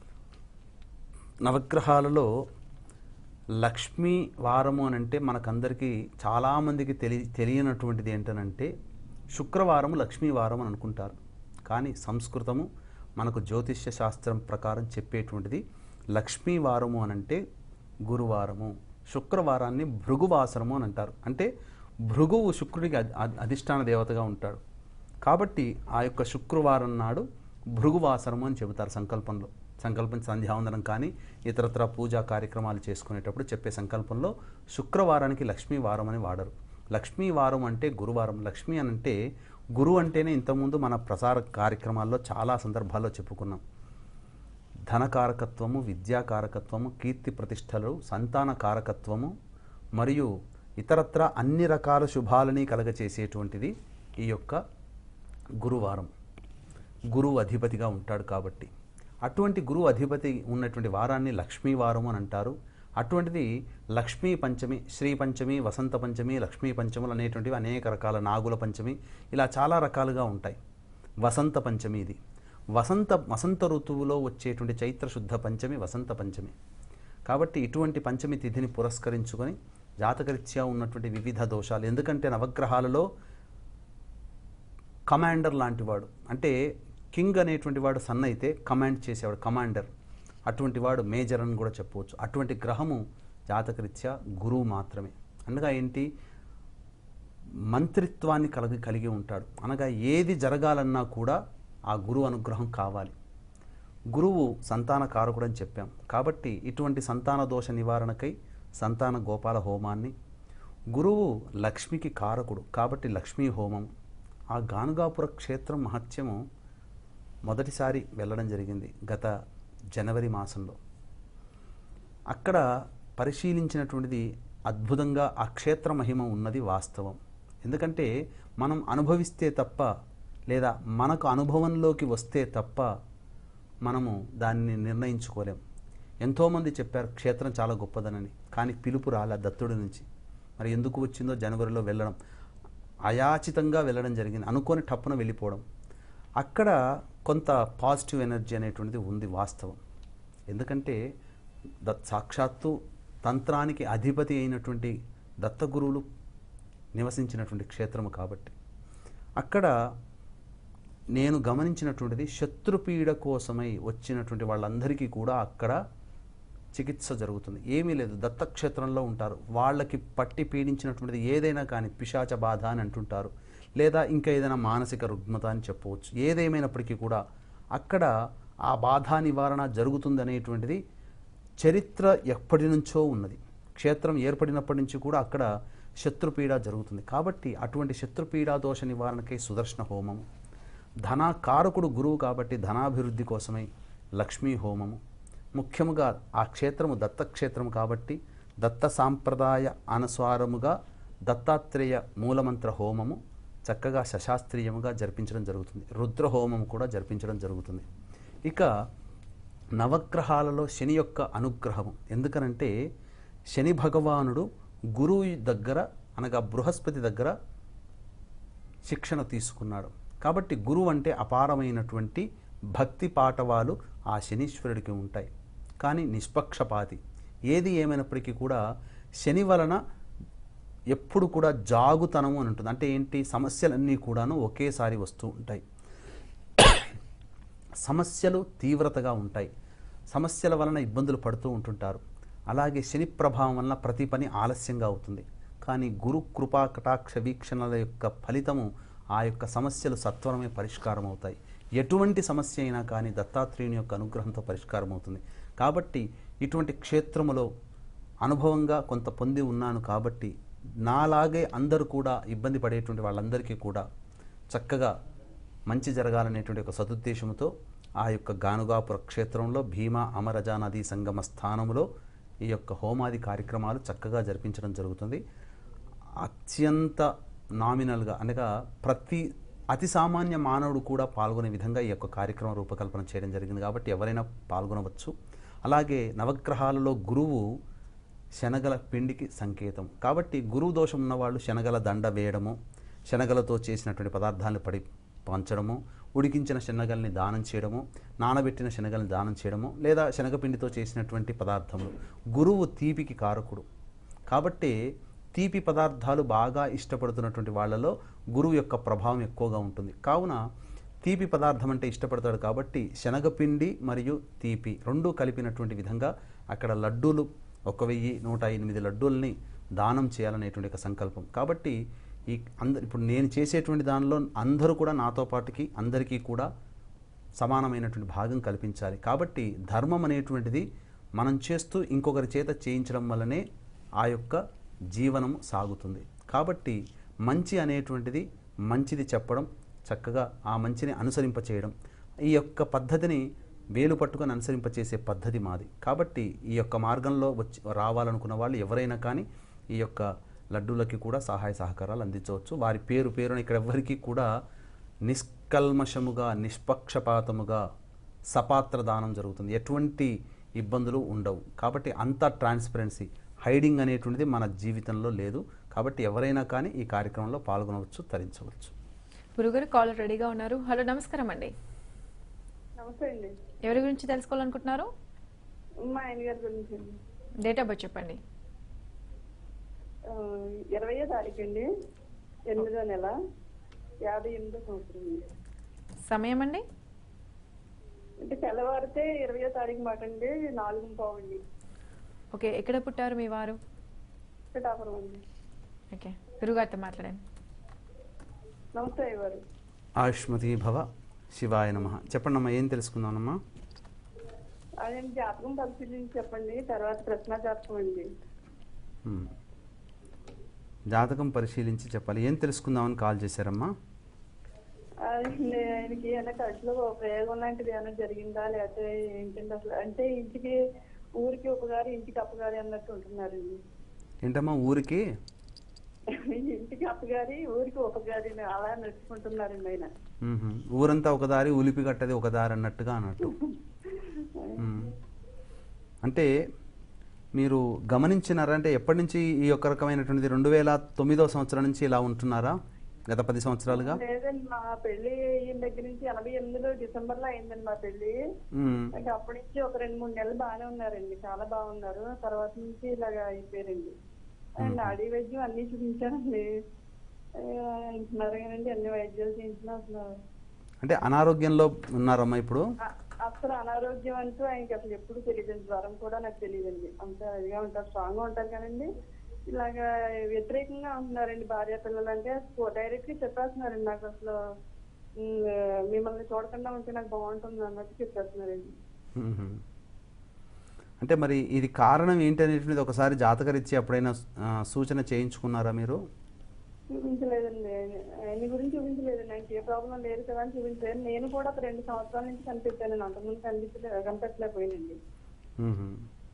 నవగ్రహాలలో లక్ష్మీ వారము అని అంటే మనకందరికీ చాలామందికి తెలియనటువంటిది ఏంటనంటే శుక్రవారము లక్ష్మీవారం అని అనుకుంటారు. కానీ సంస్కృతము మనకు జ్యోతిష్య శాస్త్రం ప్రకారం చెప్పేటువంటిది లక్ష్మీవారము అనంటే గురువారము, శుక్రవారాన్ని భృగువాసరము అని అంటారు. అంటే భృగువు శుక్రుడికి అధిష్టాన దేవతగా ఉంటాడు. కాబట్టి ఆ యొక్క శుక్రవారం నాడు భృగువాసరము అని చెబుతారు సంకల్పం సంధ్యావందనం కానీ ఇతరత్ర పూజా కార్యక్రమాలు చేసుకునేటప్పుడు చెప్పే సంకల్పంలో శుక్రవారానికి లక్ష్మీవారం అని వాడరు. లక్ష్మీవారం అంటే గురువారం. లక్ష్మీ అని అంటే గురు అంటేనే ఇంతకుముందు మన ప్రసార కార్యక్రమాల్లో చాలా సందర్భాల్లో చెప్పుకున్నాం. ధనకారకత్వము, విద్యాకారకత్వము, కీర్తి ప్రతిష్టలు, సంతాన కారకత్వము మరియు ఇతరత్ర అన్ని రకాల శుభాలని కలగచేసేటువంటిది ఈ యొక్క గురువారం. గురువు అధిపతిగా ఉంటాడు కాబట్టి అటువంటి గురువు అధిపతి ఉన్నటువంటి వారాన్ని లక్ష్మీవారం అని అంటారు. అటువంటిది లక్ష్మీ పంచమి, శ్రీ పంచమి, వసంత పంచమి, లక్ష్మీ పంచములు అనేటువంటివి అనేక రకాల, నాగుల పంచమి, ఇలా చాలా రకాలుగా ఉంటాయి. వసంత పంచమి ఇది వసంత ఋతువులో వచ్చేటువంటి చైత్ర శుద్ధ పంచమి వసంత పంచమి. కాబట్టి ఇటువంటి పంచమి తిథిని పురస్కరించుకొని జాతకరీత్యా ఉన్నటువంటి వివిధ దోషాలు, ఎందుకంటే నవగ్రహాలలో కమాండర్ లాంటివాడు, అంటే కింగ్ అనేటువంటి వాడు సన్ అయితే కమాండ్ చేసేవాడు కమాండర్, అటువంటి వాడు మేజర్ అని కూడా చెప్పవచ్చు. అటువంటి గ్రహము జాతకరీత్యా గురువు మాత్రమే. అనగా ఏంటి, మంత్రిత్వాన్ని కలిగి ఉంటాడు. అనగా ఏది జరగాలన్నా కూడా ఆ గురువు అనుగ్రహం కావాలి. గురువు సంతాన కారకుడు అని చెప్పాం. కాబట్టి ఇటువంటి సంతాన దోష నివారణకై సంతాన గోపాల హోమాన్ని, గురువు లక్ష్మికి కారకుడు కాబట్టి లక్ష్మీ హోమం. ఆ గానుగాపుర క్షేత్రం మహత్యము మొదటిసారి వెళ్ళడం జరిగింది గత జనవరి మాసంలో. అక్కడ పరిశీలించినటువంటిది అద్భుతంగా ఆ క్షేత్ర మహిమ ఉన్నది వాస్తవం. ఎందుకంటే మనం అనుభవిస్తే తప్ప, లేదా మనకు అనుభవంలోకి వస్తే తప్ప మనము దాన్ని నిర్ణయించుకోలేం. ఎంతోమంది చెప్పారు క్షేత్రం చాలా గొప్పదనని, కానీ పిలుపు రాలే దత్తుడి నుంచి. మరి ఎందుకు వచ్చిందో జనవరిలో వెళ్ళడం, అయాచితంగా వెళ్ళడం జరిగింది, అనుకోని టప్పున వెళ్ళిపోవడం. అక్కడ కొంత పాజిటివ్ ఎనర్జీ అనేటువంటిది ఉంది వాస్తవం. ఎందుకంటే సాక్షాత్తు తంత్రానికి అధిపతి అయినటువంటి దత్తగురువులు నివసించినటువంటి క్షేత్రము కాబట్టి అక్కడ నేను గమనించినటువంటిది శత్రుపీడ కోసమై వచ్చినటువంటి వాళ్ళందరికీ కూడా అక్కడ చికిత్స జరుగుతుంది. ఏమీ లేదు, దత్తక్షేత్రంలో ఉంటారు, వాళ్ళకి పట్టి పీడించినటువంటిది ఏదైనా కానీ పిశాచ బాధ అని అంటుంటారు, లేదా ఇంకా ఏదైనా మానసిక రుగ్మత అని చెప్పవచ్చు. ఏదేమైనప్పటికీ కూడా అక్కడ ఆ బాధా నివారణ జరుగుతుందనేటువంటిది చరిత్ర ఎప్పటి నుంచో ఉన్నది. క్షేత్రం ఏర్పడినప్పటి నుంచి కూడా అక్కడ శత్రుపీడ జరుగుతుంది. కాబట్టి అటువంటి శత్రుపీడా దోష నివారణకై సుదర్శన హోమము, ధనాకారకుడు గురువు కాబట్టి ధనాభివృద్ధి కోసమై లక్ష్మీ హోమము, ముఖ్యముగా ఆ క్షేత్రము దత్తక్షేత్రము కాబట్టి దత్త సాంప్రదాయ అనుసారముగా దత్తాత్రేయ మూలమంత్ర హోమము చక్కగా శశాస్త్రీయముగా జరిపించడం జరుగుతుంది. రుద్ర హోమము కూడా జరిపించడం జరుగుతుంది. ఇక నవగ్రహాలలో శని యొక్క అనుగ్రహము, ఎందుకనంటే శని భగవానుడు గురువు దగ్గర అనగా బృహస్పతి దగ్గర శిక్షణ తీసుకున్నాడు. కాబట్టి గురువు అంటే అపారమైనటువంటి భక్తి పాటవాలు ఆ శనీశ్వరుడికి ఉంటాయి. కానీ నిష్పక్షపాతి. ఏది ఏమైనప్పటికీ కూడా శని వలన ఎప్పుడు కూడా జాగుతనము అని ఉంటుంది. అంటే ఏంటి, సమస్యలన్నీ కూడాను ఒకేసారి వస్తూ ఉంటాయి. సమస్యలు తీవ్రతగా ఉంటాయి. సమస్యల వలన ఇబ్బందులు పడుతూ ఉంటుంటారు. అలాగే శని ప్రభావం వలన ప్రతి పని ఆలస్యంగా అవుతుంది. కానీ గురు కృపా కటాక్ష వీక్షణల యొక్క ఫలితము ఆ యొక్క సమస్యలు సత్వరమే పరిష్కారం అవుతాయి. ఎటువంటి సమస్య అయినా కానీ దత్తాత్రేయుని యొక్క అనుగ్రహంతో పరిష్కారం అవుతుంది. కాబట్టి ఇటువంటి క్షేత్రములో అనుభవంగా కొంత పొంది ఉన్నాను కాబట్టి నాలాగే అందరూ కూడా ఇబ్బంది పడేటువంటి వాళ్ళందరికీ కూడా చక్కగా మంచి జరగాలనేటువంటి ఒక సదుద్దేశంతో ఆ యొక్క గానుగాపుర క్షేత్రంలో భీమా అమరజా నదీ సంగమ స్థానంలో ఈ యొక్క హోమాది కార్యక్రమాలు చక్కగా జరిపించడం జరుగుతుంది. అత్యంత నామినల్గా అనగా అతి సామాన్య మానవుడు కూడా పాల్గొనే విధంగా ఈ యొక్క కార్యక్రమం రూపకల్పన చేయడం జరిగింది. కాబట్టి ఎవరైనా పాల్గొనవచ్చు. అలాగే నవగ్రహాలలో గురువు శనగల పిండికి సంకేతం. కాబట్టి గురువు దోషం ఉన్నవాళ్ళు శనగల దండ వేయడము, శనగలతో చేసినటువంటి పదార్థాలను పంచడము, ఉడికించిన శనగల్ని దానం చేయడము, నానబెట్టిన శనగల్ని దానం చేయడము, లేదా శనగపిండితో చేసినటువంటి పదార్థములు. గురువు తీపికి కారకుడు కాబట్టి తీపి పదార్థాలు బాగా ఇష్టపడుతున్నటువంటి వాళ్ళలో గురువు యొక్క ప్రభావం ఎక్కువగా ఉంటుంది. కావున తీపి పదార్థం అంటే ఇష్టపడతాడు కాబట్టి శనగపిండి మరియు తీపి రెండూ కలిపినటువంటి విధంగా అక్కడ లడ్డూలు 1108 లడ్డూల్ని దానం చేయాలనేటువంటి ఒక సంకల్పం. కాబట్టి ఇప్పుడు నేను చేసేటువంటి దానిలో అందరూ కూడా నాతో పాటుకి అందరికీ కూడా సమానమైనటువంటి భాగం కల్పించాలి. కాబట్టి ధర్మం అనేటువంటిది మనం చేస్తూ ఇంకొకరి చేత చేయించడం వల్లనే ఆ యొక్క జీవనం సాగుతుంది. కాబట్టి మంచి అనేటువంటిది మంచిది చెప్పడం, చక్కగా ఆ మంచిని అనుసరింపచేయడం, ఈ యొక్క పద్ధతిని వేలు పట్టుకొని అనుసరింపచేసే పద్ధతి మాది. కాబట్టి ఈ యొక్క మార్గంలో రావాలనుకున్న వాళ్ళు ఎవరైనా కానీ ఈ యొక్క లడ్డూలకి కూడా సహాయ సహకారాలు అందించవచ్చు. వారి పేరున ఇక్కడ ఎవరికి కూడా నిష్కల్మషముగా నిష్పక్షపాతముగా సపాత్ర దానం జరుగుతుంది. ఎటువంటి ఇబ్బందులు ఉండవు. కాబట్టి అంతా ట్రాన్స్పరెన్సీ, హైడింగ్ అనేటువంటిది మన జీవితంలో లేదు. కాబట్టి ఎవరైనా కానీ ఈ కార్యక్రమంలో పాల్గొనవచ్చు, తరించవచ్చు.
గురుగారు కాలర్ రెడీగా ఉన్నారు. హలో, నమస్కారం అండి.
నమస్తే అండి.
ఎవరి గురించి తెలుసుకోవాలనుకుంటున్నారు?
మా ఆయన గారి గురించి.
డేట్ ఆఫ్ బర్త్ చెప్పండి.
20వ తారీఖు అండి, 8వ నెల, 58వ సంవత్సరం.
సమయం అండి?
అంటే తెల్లవారితే 20వ తారీఖు మాట అండి, 4:15 అండి.
ఓకే, ఎక్కడ పుట్టారు మీ వారు?
పిఠాపురం అండి.
ఓకే, గురుగారితో మాట్లాడండి.
నమస్తే అయ్యవారు.
ఆయుష్మతి భవ. శివాయ నమః. చెప్పండి అమ్మా, ఏం తెలుసుకుందామమ్మా?
అదే జాతకం పరిశీలించి చెప్పండి, తర్వాత ప్రశ్న జాతకం అండి.
జాతకం పరిశీలించి చెప్పాలి. ఏం తెలుసుకుందామని కాల్ చేశారమ్మా?
ఆయనకి ఏమైనా ఖర్చులో ప్రయోగం లాంటిది ఏమైనా జరిగిందా, లేకపోతే ఏంటంటే అసలు అంటే ఊరికి ఉపగారి ఇంటికి అప్పగారి అన్నట్టు ఉంటున్నారండి.
ఏంటమ్మా ఊరికి
ఇంటికి అప్పగారి ఊరికి ఉపగారి అలా నడుచుకుంటున్నారండి ఆయన.
ఊరంతా ఒక దారి, ఉలిపి కట్టది ఒక దారి అన్నట్టుగా అన్నట్టు. అంటే మీరు గమనించినారా? అంటే ఎప్పటి నుంచి ఈ యొక్క రకమైనటువంటిది 2009వ సంవత్సరం నుంచి ఇలా ఉంటున్నారా? గత 10 సంవత్సరాలుగా?
లేదండి, మా పెళ్లి అయిన దగ్గర నుంచి 88లో డిసెంబర్ లో అయిందండి మా పెళ్లి. అంటే అప్పటి నుంచి ఒక 2-3 నెలలు బాగానే ఉన్నారండి, చాలా బాగున్నారు. తర్వాత నుంచి ఇలాగా అయిపోయారండి. నాడీ వైద్యం అన్ని చూపించానండి, అంటున్నారు కానండి, అన్ని వైద్యాలు చేయించినా అసలు.
అంటే అనారోగ్యంలో ఉన్నారమ్మా ఇప్పుడు?
అసలు అనారోగ్యం అంటూ ఆయనకి అసలు ఎప్పుడు తెలియదండి. జ్వరం కూడా నాకు తెలియదండి. అంత ఇదిగా ఉంటారు, స్ట్రాంగ్ గా ఉంటారు కానండి ఇలాగా వ్యతిరేకంగా ఉంటున్నారండి. భార్య పిల్లలు అంటే డైరెక్ట్ గా చెప్పేస్తున్నారండి నాకు అసలు మిమ్మల్ని చూడకుండా ఉంటే నాకు బాగుంటుంది అన్నట్టు చెప్పేస్తున్నారండి.
మ్మ్. అంటే మరి ఇది కారణం ఏంటనేటువంటిది ఒకసారి జాతకరీత్యా ఎప్పుడైనా సూచన చేయించుకున్నారా మీరు?
చూపించలేదండి. ఆయన గురించి చూపించలేదండి. ఆయనకి ఏ ప్రాబ్లం లేదు కదా అని చూపించలేదు. నేను కూడా ఒక 2 సంవత్సరాల నుంచి కనిపెట్టాను, అంతకుముందు కనిపెట్టలేకపోయానండి.
మ్మ్.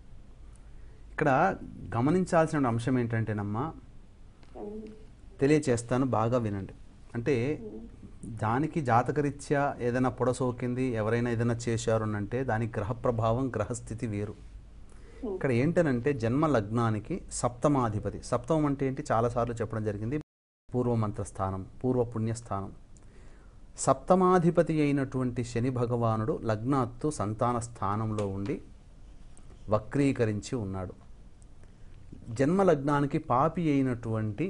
ఇక్కడ గమనించాల్సిన అంశం ఏంటంటేనమ్మా, తెలియచేస్తాను, బాగా వినండి. అంటే దానికి జాతకరీత్యా ఏదైనా పొడ సోకింది, ఎవరైనా ఏదైనా చేశారు అంటే దానికి గ్రహ ప్రభావం, గ్రహస్థితి వేరు. ఇక్కడ ఏంటనంటే జన్మ లగ్నానికి సప్తమాధిపతి, సప్తమం అంటే ఏంటి చాలాసార్లు చెప్పడం జరిగింది, పూర్వమంత్ర స్థానం, పూర్వ పుణ్యస్థానం. సప్తమాధిపతి అయినటువంటి శని భగవానుడు లగ్నాత్తు సంతాన స్థానంలో ఉండి వక్రీకరించి ఉన్నాడు. జన్మ లగ్నానికి పాపి అయినటువంటి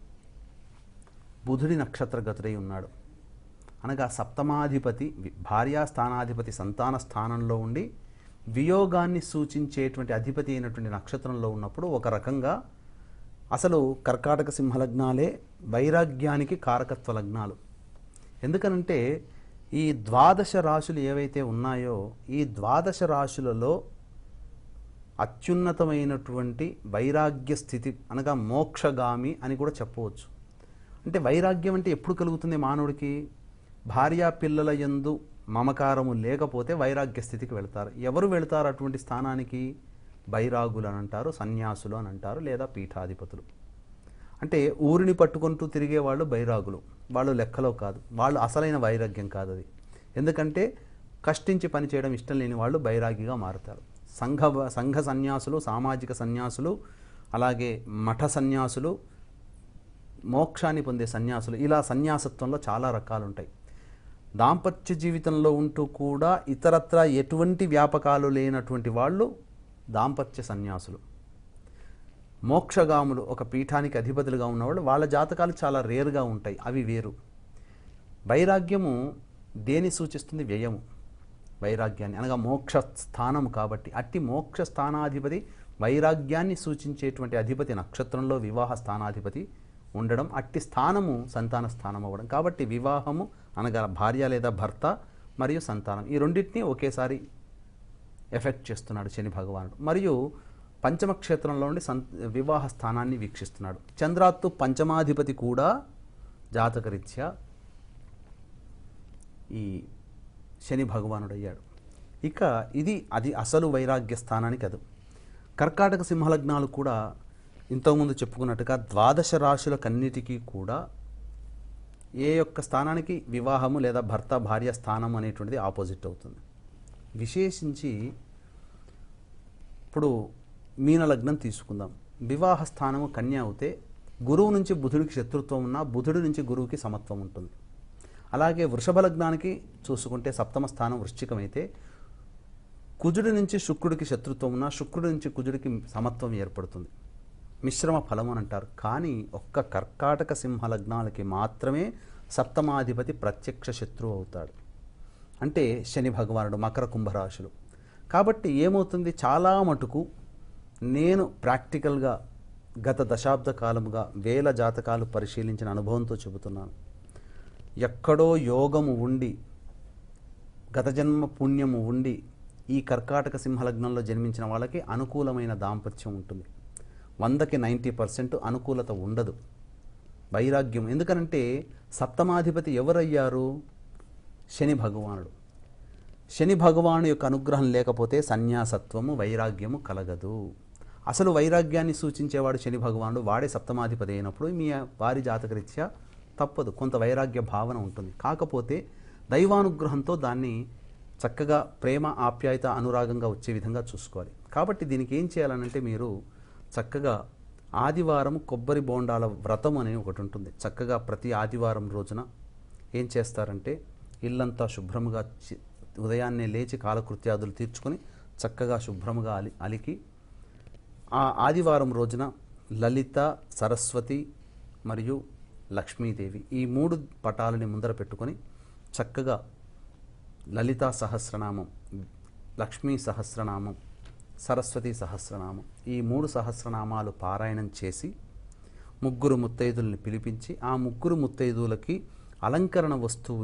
బుధుడి నక్షత్రగతుడై ఉన్నాడు. అనగా సప్తమాధిపతి భార్యాస్థానాధిపతి సంతాన స్థానంలో ఉండి వియోగాన్ని సూచించేటువంటి అధిపతి అయినటువంటి నక్షత్రంలో ఉన్నప్పుడు ఒక రకంగా అసలు కర్కాటక సింహలగ్నాలే వైరాగ్యానికి కారకత్వ లగ్నాలు. ఎందుకనంటే ఈ ద్వాదశ రాశులు ఏవైతే ఉన్నాయో ఈ ద్వాదశ రాశులలో అత్యున్నతమైనటువంటి వైరాగ్య స్థితి అనగా మోక్షగామి అని కూడా చెప్పవచ్చు. అంటే వైరాగ్యం అంటే ఎప్పుడు కలుగుతుంది మానవుడికి? భార్యా పిల్లల యందు మమకారము లేకపోతే వైరాగ్య స్థితికి వెళతారు. ఎవరు వెళతారు అటువంటి స్థానానికి? బైరాగులు అని అంటారు, సన్యాసులు అని అంటారు, లేదా పీఠాధిపతులు. అంటే ఊరిని పట్టుకుంటూ తిరిగేవాళ్ళు బైరాగులు, వాళ్ళు లెక్కలో కాదు, వాళ్ళు అసలైన వైరాగ్యం కాదు అది. ఎందుకంటే కష్టించి పని చేయడం ఇష్టం లేని వాళ్ళు బైరాగిగా మారుతారు. సంఘ సన్యాసులు, సామాజిక సన్యాసులు, అలాగే మఠ సన్యాసులు, మోక్షాన్ని పొందే సన్యాసులు, ఇలా సన్యాసత్వంలో చాలా రకాలు ఉంటాయి. దాంపత్య జీవితంలో ఉంటూ కూడా ఇతరత్ర ఎటువంటి వ్యాపకాలు లేనటువంటి వాళ్ళు దాంపత్య సన్యాసులు. మోక్షగాములు, ఒక పీఠానికి అధిపతులుగా ఉన్నవాళ్ళు, వాళ్ళ జాతకాలు చాలా రేరుగా ఉంటాయి, అవి వేరు. వైరాగ్యము దేని సూచిస్తుంది? వ్యయము, వైరాగ్యాన్ని, అనగా మోక్ష స్థానము. కాబట్టి అట్టి మోక్ష స్థానాధిపతి వైరాగ్యాన్ని సూచించేటువంటి అధిపతి నక్షత్రంలో వివాహ స్థానాధిపతి ఉండడం, అట్టి స్థానము సంతాన స్థానం అవ్వడం. కాబట్టి వివాహము అనగా భార్య లేదా భర్త మరియు సంతానం, ఈ రెండింటినీ ఒకేసారి ఎఫెక్ట్ చేస్తున్నాడు శని భగవానుడు. మరియు పంచమ క్షేత్రంలో ఉండి వివాహ స్థానాన్ని వీక్షిస్తున్నాడు. చంద్రాత్తు పంచమాధిపతి కూడా జాతకరీత్యా ఈ శని భగవానుడు అయ్యాడు. ఇక అది అసలు వైరాగ్య స్థానానికి అది. కర్కాటక సింహలగ్నాలు కూడా ఇంతకుముందు చెప్పుకున్నట్టుగా ద్వాదశ రాశులకన్నిటికీ కూడా ఏ యొక్క స్థానానికి వివాహము లేదా భర్త భార్య స్థానం అనేటువంటిది ఆపోజిట్ అవుతుంది. విశేషించి ఇప్పుడు మీన లగ్నం తీసుకుందాం. వివాహ స్థానము కన్య అవుతే గురువు నుంచి బుధుడికి శత్రుత్వం ఉన్నా బుధుడి నుంచి గురువుకి సమత్వం ఉంటుంది. అలాగే వృషభ లగ్నానికి చూసుకుంటే సప్తమ స్థానం వృశ్చికం అయితే కుజుడి నుంచి శుక్రుడికి శత్రుత్వం ఉన్నా శుక్రుడి నుంచి కుజుడికి సమత్వం ఏర్పడుతుంది. మిశ్రమ ఫలం అని అంటారు. కానీ ఒక్క కర్కాటక సింహ లగ్నాలకి మాత్రమే సప్తమాధిపతి ప్రత్యక్ష శత్రువు అవుతాడు, అంటే శని భగవానుడు మకర కుంభరాశులు. కాబట్టి ఏమవుతుంది, చాలా మటుకు నేను ప్రాక్టికల్గా గత దశాబ్ద కాలముగా వేల జాతకాలు పరిశీలించిన అనుభవంతో చెబుతున్నాను. ఎక్కడో యోగము ఉండి గత జన్మ పుణ్యము ఉండి ఈ కర్కాటక సింహలగ్నంలో జన్మించిన వాళ్ళకి అనుకూలమైన దాంపత్యం ఉంటుంది. 100కి 90% అనుకూలత ఉండదు, వైరాగ్యం. ఎందుకనంటే సప్తమాధిపతి ఎవరయ్యారు? శని భగవానుడు. శని భగవాను యొక్క అనుగ్రహం లేకపోతే సన్యాసత్వము వైరాగ్యము కలగదు. అసలు వైరాగ్యాన్ని సూచించేవాడు శని భగవానుడు, వాడే సప్తమాధిపతి అయినప్పుడు మీ వారి జాతకరీత్యా తప్పదు, కొంత వైరాగ్య భావన ఉంటుంది. కాకపోతే దైవానుగ్రహంతో దాన్ని చక్కగా ప్రేమ ఆప్యాయత అనురాగంగా వచ్చే విధంగా చూసుకోవాలి. కాబట్టి దీనికి ఏం చేయాలనంటే మీరు చక్కగా ఆదివారం కొబ్బరి బోండాల వ్రతం అనే ఒకటి ఉంటుంది. చక్కగా ప్రతి ఆదివారం రోజున ఏం చేస్తారంటే ఇల్లంతా శుభ్రముగా ఉదయాన్నే లేచి కాలకృత్యాదులు తీర్చుకొని చక్కగా శుభ్రముగా అలికి ఆ ఆదివారం రోజున లలిత, సరస్వతి మరియు లక్ష్మీదేవి ఈ 3 పటాలని ముందర పెట్టుకొని చక్కగా లలితా సహస్రనామం, లక్ష్మీ సహస్రనామం, సరస్వతి సహస్రనామం ఈ 3 సహస్రనామాలు పారాయణం చేసి 3 ముత్తైదుల్ని పిలిపించి ఆ 3 ముత్తైదులకి అలంకరణ వస్తువులు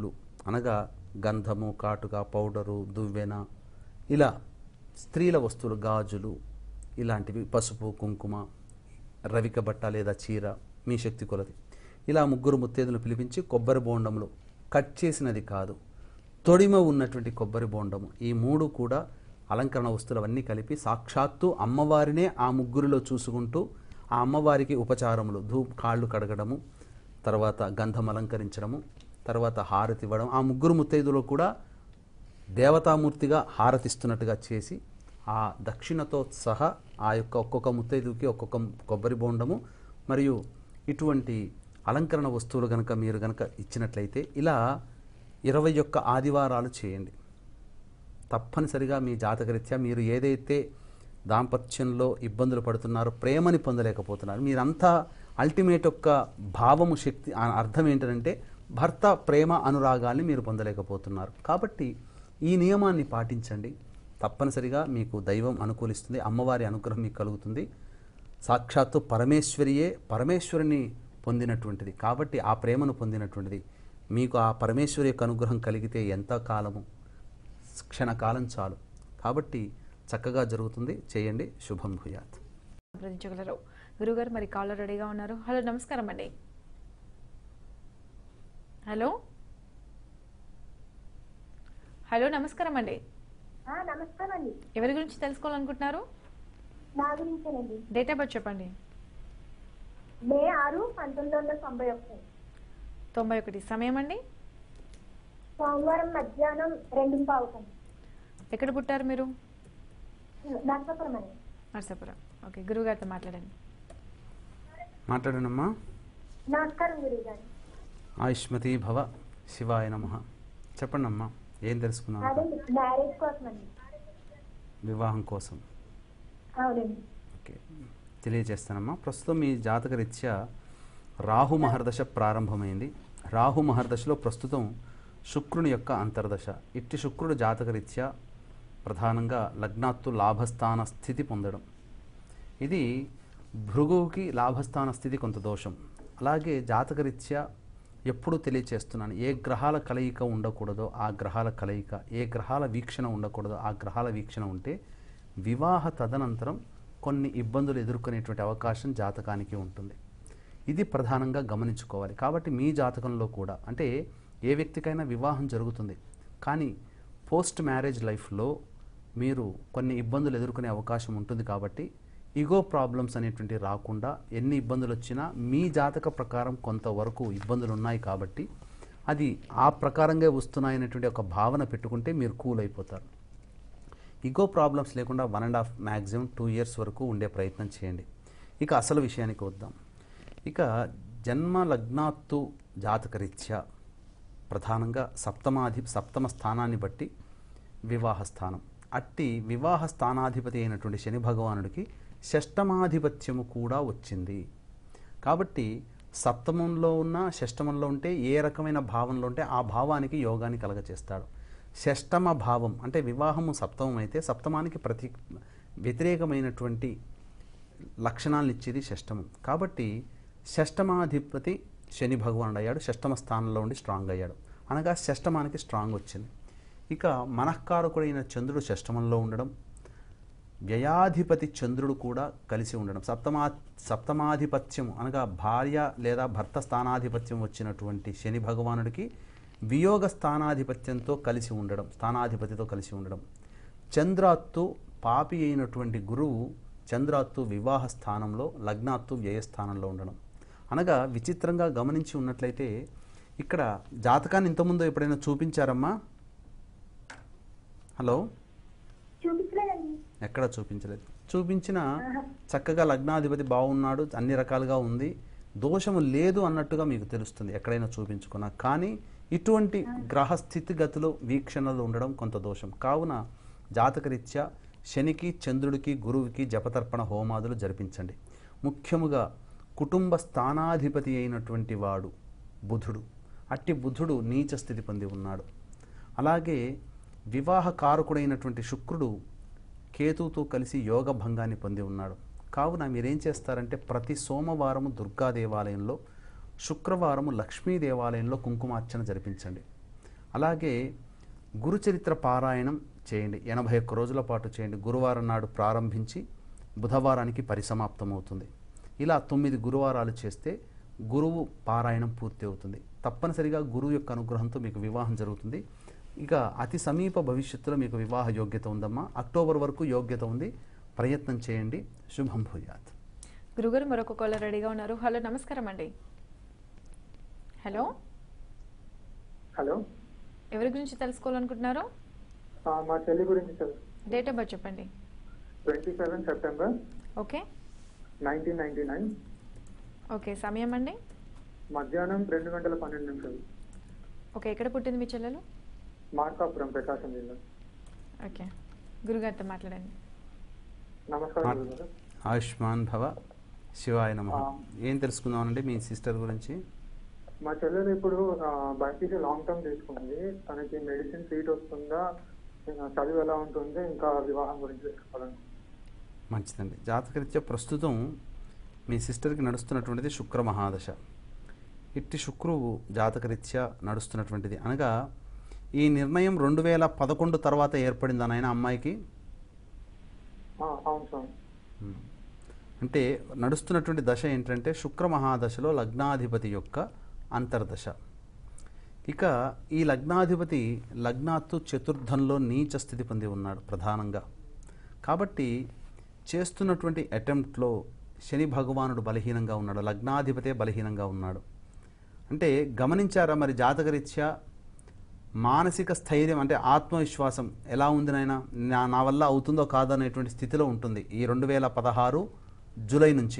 అనగా గంధము, కాటుక, పౌడరు, దువ్వెన, ఇలా స్త్రీల వస్తువులు, గాజులు ఇలాంటివి, పసుపు, కుంకుమ, రవిక బట్ట లేదా చీర మీ శక్తి కొలది, ఇలా ముగ్గురు ముత్తైదులను పిలిపించి కొబ్బరి బోండములు, కట్ చేసినది కాదు, తొడిమ ఉన్నటువంటి కొబ్బరి బోండము, ఈ మూడు కూడా అలంకరణ వస్తువులు అవన్నీ కలిపి సాక్షాత్తు అమ్మవారినే ఆ ముగ్గురిలో చూసుకుంటూ ఆ అమ్మవారికి ఉపచారములు, కాళ్ళు కడగడము, తర్వాత గంధం అలంకరించడము, తర్వాత హారతి ఇవ్వడం, ఆ ముగ్గురు ముత్తైదులో కూడా దేవతామూర్తిగా హారతిస్తున్నట్టుగా చేసి ఆ దక్షిణతో సహా ఆ యొక్క ఒక్కొక్క ముత్తైదుకి ఒక్కొక్క కొబ్బరి బోండము మరియు ఇటువంటి అలంకరణ వస్తువులు కనుక మీరు కనుక ఇచ్చినట్లయితే ఇలా 21 ఆదివారాలు చేయండి. తప్పనిసరిగా మీ జాతకరీత్యా మీరు ఏదైతే దాంపత్యంలో ఇబ్బందులు పడుతున్నారో, ప్రేమని పొందలేకపోతున్నారు, మీరంతా అల్టిమేట్ యొక్క భావము, శక్తి, అర్థం ఏంటంటే భర్త ప్రేమ అనురాగాల్ని మీరు పొందలేకపోతున్నారు. కాబట్టి ఈ నియమాన్ని పాటించండి. తప్పనిసరిగా మీకు దైవం అనుకూలిస్తుంది, అమ్మవారి అనుగ్రహం మీకు కలుగుతుంది. సాక్షాత్తు పరమేశ్వరుని పొందినటువంటిది కాబట్టి ఆ ప్రేమను పొందినటువంటిది. మీకు ఆ పరమేశ్వరి యొక్క అనుగ్రహం కలిగితే ఎంత కాలము, క్షణకాలం చాలు. కాబట్టి చక్కగా జరుగుతుంది, చేయండి. శుభం భూయాత్.
సంప్రదించగలరు. గురుగారు మరి కాలర్ రెడీగా ఉన్నారు. హలో, నమస్కారం అండి. హలో హలో నమస్కారం అండి.
నమస్కారం అండి.
ఎవరి గురించి తెలుసుకోవాలనుకుంటున్నారు?
నా గురించేనండి.
డేట్ ఆఫ్ బర్త్ చెప్పండి.
మే 6, 1991.
91. సమయం అండి?
సోమవారం మధ్యాహ్నం 2:15.
ఎక్కడ పుట్టారు మీరు?
నర్సాపురం అండి.
నర్సాపురం. ఓకే, గురుగారితో మాట్లాడండి.
మాట్లాడనమ్మా.
నమస్కారం గురువు గారు.
ఆయుష్మతి భవ. శివాయ నమః. చెప్పండి అమ్మా, ఏం తెలుసుకున్నాను?
అదే మ్యారేజ్ కోసం అండి.
వివాహం కోసం.
అవునండి.
ఓకే, తెలియజేస్తానమ్మా. ప్రస్తుతం మీ జాతక రీత్యా రాహు మహర్దశ ప్రారంభమైంది. రాహు మహర్దశలో ప్రస్తుతం శుక్రుని యొక్క అంతర్దశ. ఇట్టి శుక్రుడు జాతక రీత్యా ప్రధానంగా లగ్నాత్తు లాభస్థాన స్థితి పొందడం, ఇది భృగువుకి లాభస్థాన స్థితి కొంత దోషం. అలాగే జాతకరీత్యా ఎప్పుడు తెలియచేస్తున్నాను, ఏ గ్రహాల కలయిక ఉండకూడదో ఆ గ్రహాల కలయిక, ఏ గ్రహాల వీక్షణ ఉండకూడదో ఆ గ్రహాల వీక్షణ ఉంటే వివాహ తదనంతరం కొన్ని ఇబ్బందులు ఎదుర్కొనేటువంటి అవకాశం జాతకానికి ఉంటుంది. ఇది ప్రధానంగా గమనించుకోవాలి. కాబట్టి మీ జాతకంలో కూడా, అంటే ఏ వ్యక్తికైనా వివాహం జరుగుతుంది, కానీ పోస్ట్ మ్యారేజ్ లైఫ్లో మీరు కొన్ని ఇబ్బందులు ఎదుర్కొనే అవకాశం ఉంటుంది. కాబట్టి ఈగో ప్రాబ్లమ్స్ అనేటువంటి రాకుండా, ఎన్ని ఇబ్బందులు వచ్చినా మీ జాతక ప్రకారం కొంతవరకు ఇబ్బందులు ఉన్నాయి కాబట్టి అది ఆ ప్రకారంగా వస్తున్నాయనేటువంటి ఒక భావన పెట్టుకుంటే మీరు కూల్ అయిపోతారు. ఈగో ప్రాబ్లమ్స్ లేకుండా 1.5 మ్యాక్సిమం 2 ఇయర్స్ వరకు ఉండే ప్రయత్నం చేయండి. ఇక అసలు విషయానికి వద్దాం. ఇక జన్మ లగ్నాత్తు జాతకరీత్యా ప్రధానంగా సప్తమ స్థానాన్ని బట్టి వివాహ స్థానం, అట్టి వివాహ స్థానాధిపతి అయినటువంటి శని భగవానుడికి షష్టమాధిపత్యము కూడా వచ్చింది. కాబట్టి సప్తమంలో ఉన్న షష్టమంలో ఉంటే ఏ రకమైన భావంలో ఉంటే ఆ భావానికి యోగాన్ని కలగచేస్తాడు. షష్టమ భావం అంటే వివాహము సప్తమం అయితే సప్తమానికి వ్యతిరేకమైనటువంటి లక్షణాలను ఇచ్చేది షష్టమం. కాబట్టి షష్టమాధిపతి శని భగవానుడు అయ్యాడు, షష్టమ స్థానంలో ఉండి స్ట్రాంగ్ అయ్యాడు, అనగా షష్టమానికి స్ట్రాంగ్ వచ్చింది. ఇక మనఃకారకుడైన చంద్రుడు షష్టమంలో ఉండడం, వ్యయాధిపతి చంద్రుడు కూడా కలిసి ఉండడం, సప్తమాధిపత్యం అనగా భార్య లేదా భర్త స్థానాధిపత్యం వచ్చినటువంటి శని భగవానుడికి వియోగ స్థానాధిపత్యంతో కలిసి ఉండడం, స్థానాధిపతితో కలిసి ఉండడం, చంద్రాత్తు పాపి అయినటువంటి గురువు చంద్రాత్తు వివాహ స్థానంలో, లగ్నాత్తు వ్యయస్థానంలో ఉండడం. అనగా విచిత్రంగా గమనించి ఉన్నట్లయితే ఇక్కడ జాతకాన్ని ఇంతకుముందు ఎప్పుడైనా చూపించారమ్మా? హలో, ఎక్కడ చూపించలేదు. చూపించిన చక్కగా లగ్నాధిపతి బాగున్నాడు, అన్ని రకాలుగా ఉంది, దోషము లేదు అన్నట్టుగా మీకు తెలుస్తుంది ఎక్కడైనా చూపించుకున్నా. కానీ ఇటువంటి గ్రహ స్థితిగతులు వీక్షణలు ఉండడం కొంత దోషం. కావున జాతకరీత్యా శనికి, చంద్రుడికి, గురువుకి జపతర్పణ హోమాదులు జరిపించండి. ముఖ్యముగా కుటుంబ స్థానాధిపతి అయినటువంటి వాడు బుధుడు, అట్టి బుధుడు నీచ స్థితి పొంది ఉన్నాడు. అలాగే వివాహ కారకుడైనటువంటి శుక్రుడు కేతువుతో కలిసి యోగ భంగాన్ని పొంది ఉన్నాడు. కావున మీరేం చేస్తారంటే ప్రతి సోమవారము దుర్గా దేవాలయంలో, శుక్రవారము లక్ష్మీ దేవాలయంలో కుంకుమార్చన జరిపించండి. అలాగే గురుచరిత్ర పారాయణం చేయండి, 81 రోజుల పాటు చేయండి. గురువారం నాడు ప్రారంభించి బుధవారానికి పరిసమాప్తమవుతుంది. ఇలా 9 గురువారాలు చేస్తే గురువు పారాయణం పూర్తి అవుతుంది. తప్పనిసరిగా గురువు యొక్క అనుగ్రహంతో మీకు వివాహం జరుగుతుంది. ఇక అతి సమీప భవిష్యత్తులో మీకు వివాహ యోగ్యత ఉందమ్మా. అక్టోబర్ వరకు యోగ్యత ఉంది, ప్రయత్నం చేయండి. శుభం భూయాత్.
గురుగారు మరొక కాలర్ రెడీగా ఉన్నారు. హలో, నమస్కారం అండి. హలో,
హలో,
ఎవరి గురించి తెలుసుకోవాలనుకుంటున్నారు?
మా చెల్లి గురించి సార్.
డేట్ ఆఫ్ బర్త్ చెప్పండి.
27 సెప్టెంబర్
ఓకే
1999,
ఓకే. సమయం అండి?
మధ్యాహ్నం 2:12
ఓకే. ఎక్కడ పుట్టింది మీ చెల్లెలు?
మార్కాపురం, ప్రకాశం జిల్లా.
ఓకే, గురుగారితో మాట్లాడండి.
నమస్కారం గురుగారు.
ఆయుష్మాన్ భవ, శివాయ నమః. ఏం తెలుసుకుందామనండి మీ సిస్టర్ గురించి?
మా చెల్లెలు ఇప్పుడు బైపీసీ లాంగ్ టర్మ్ తీసుకుంది. తనకి మెడిసిన్ సీట్ వస్తుందా, చదువు ఎలా ఉంటుంది, ఇంకా వివాహం గురించి తెలుసుకోవాలని.
మంచిదండి. జాతకరీత్యా ప్రస్తుతం మీ సిస్టర్కి నడుస్తున్నటువంటిది శుక్ర మహాదశ. ఇట్టి శుక్రువు జాతకరీత్యా నడుస్తున్నటువంటిది అనగా ఈ నిర్ణయం 2011 తర్వాత ఏర్పడింది నాయన అమ్మాయికి.
అవును సార్.
అంటే నడుస్తున్నటువంటి దశ ఏంటంటే శుక్ర మహాదశలో లగ్నాధిపతి యొక్క అంతర్దశ. ఇక ఈ లగ్నాధిపతి లగ్నాత్తు చతుర్థంలో నీచ స్థితి పొంది ఉన్నాడు ప్రధానంగా. కాబట్టి చేస్తున్నటువంటి అటెంప్ట్లో శని భగవానుడు బలహీనంగా ఉన్నాడు, లగ్నాధిపతే బలహీనంగా ఉన్నాడు. అంటే గమనించారా మరి జాతకరీత్యా మానసిక స్థైర్యం అంటే ఆత్మవిశ్వాసం ఎలా ఉంది నాయన, నా వల్ల అవుతుందో కాదో అనేటువంటి స్థితిలో ఉంటుంది ఈ 2016 జూలై నుంచి.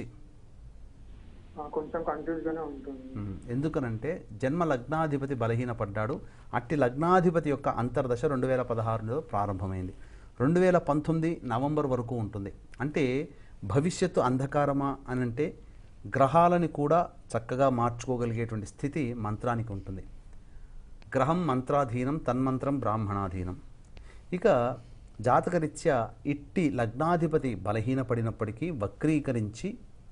కొంచెం కన్ఫ్యూజ్గానే ఉంటుంది.
ఎందుకనంటే జన్మ లగ్నాధిపతి బలహీనపడ్డాడు. అట్టి లగ్నాధిపతి యొక్క అంతర్దశ 2016లో ప్రారంభమైంది. 2019 నవంబర్ వరకు ఉంటుంది. అంటే భవిష్యత్తు అంధకారమా అని అంటే గ్రహాలని కూడా చక్కగా మార్చుకోగలిగేటువంటి స్థితి మంత్రానికి ఉంటుంది. గ్రహం మంత్రాధీనం, తన్మంత్రం బ్రాహ్మణాధీనం. ఇక జాతకరీత్యా ఇట్టి లగ్నాధిపతి బలహీనపడినప్పటికీ వక్రీకరించి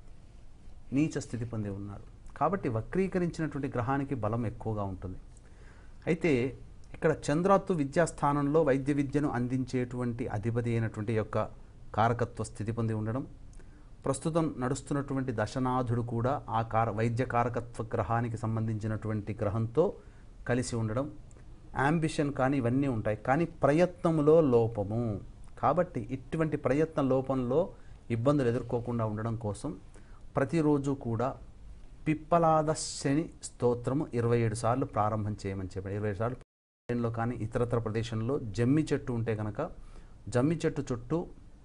నీచ స్థితి పొంది ఉన్నాడు. కాబట్టి వక్రీకరించినటువంటి గ్రహానికి బలం ఎక్కువగా ఉంటుంది. అయితే ఇక్కడ చంద్రాత్తు విద్యాస్థానంలో వైద్య విద్యను అందించేటువంటి అధిపతి అయినటువంటి యొక్క కారకత్వ స్థితి పొంది ఉండడం, ప్రస్తుతం నడుస్తున్నటువంటి దశనాథుడు కూడా ఆ వైద్య కారకత్వ గ్రహానికి సంబంధించినటువంటి గ్రహంతో కలిసి ఉండడం, యాంబిషన్ కానీ ఇవన్నీ ఉంటాయి. కానీ ప్రయత్నములో లోపము. కాబట్టి ఇటువంటి ప్రయత్న లోపంలో ఇబ్బందులు ఎదుర్కోకుండా ఉండడం కోసం ప్రతిరోజు కూడా పిప్పలాద శని స్తోత్రము 27 సార్లు ప్రారంభం చేయమని చెప్పాడు. 27 సార్లు లో కానీ ఇతరత్ర ప్రదేశంలో జమ్మి చెట్టు ఉంటే కనుక జమ్మి చెట్టు చుట్టూ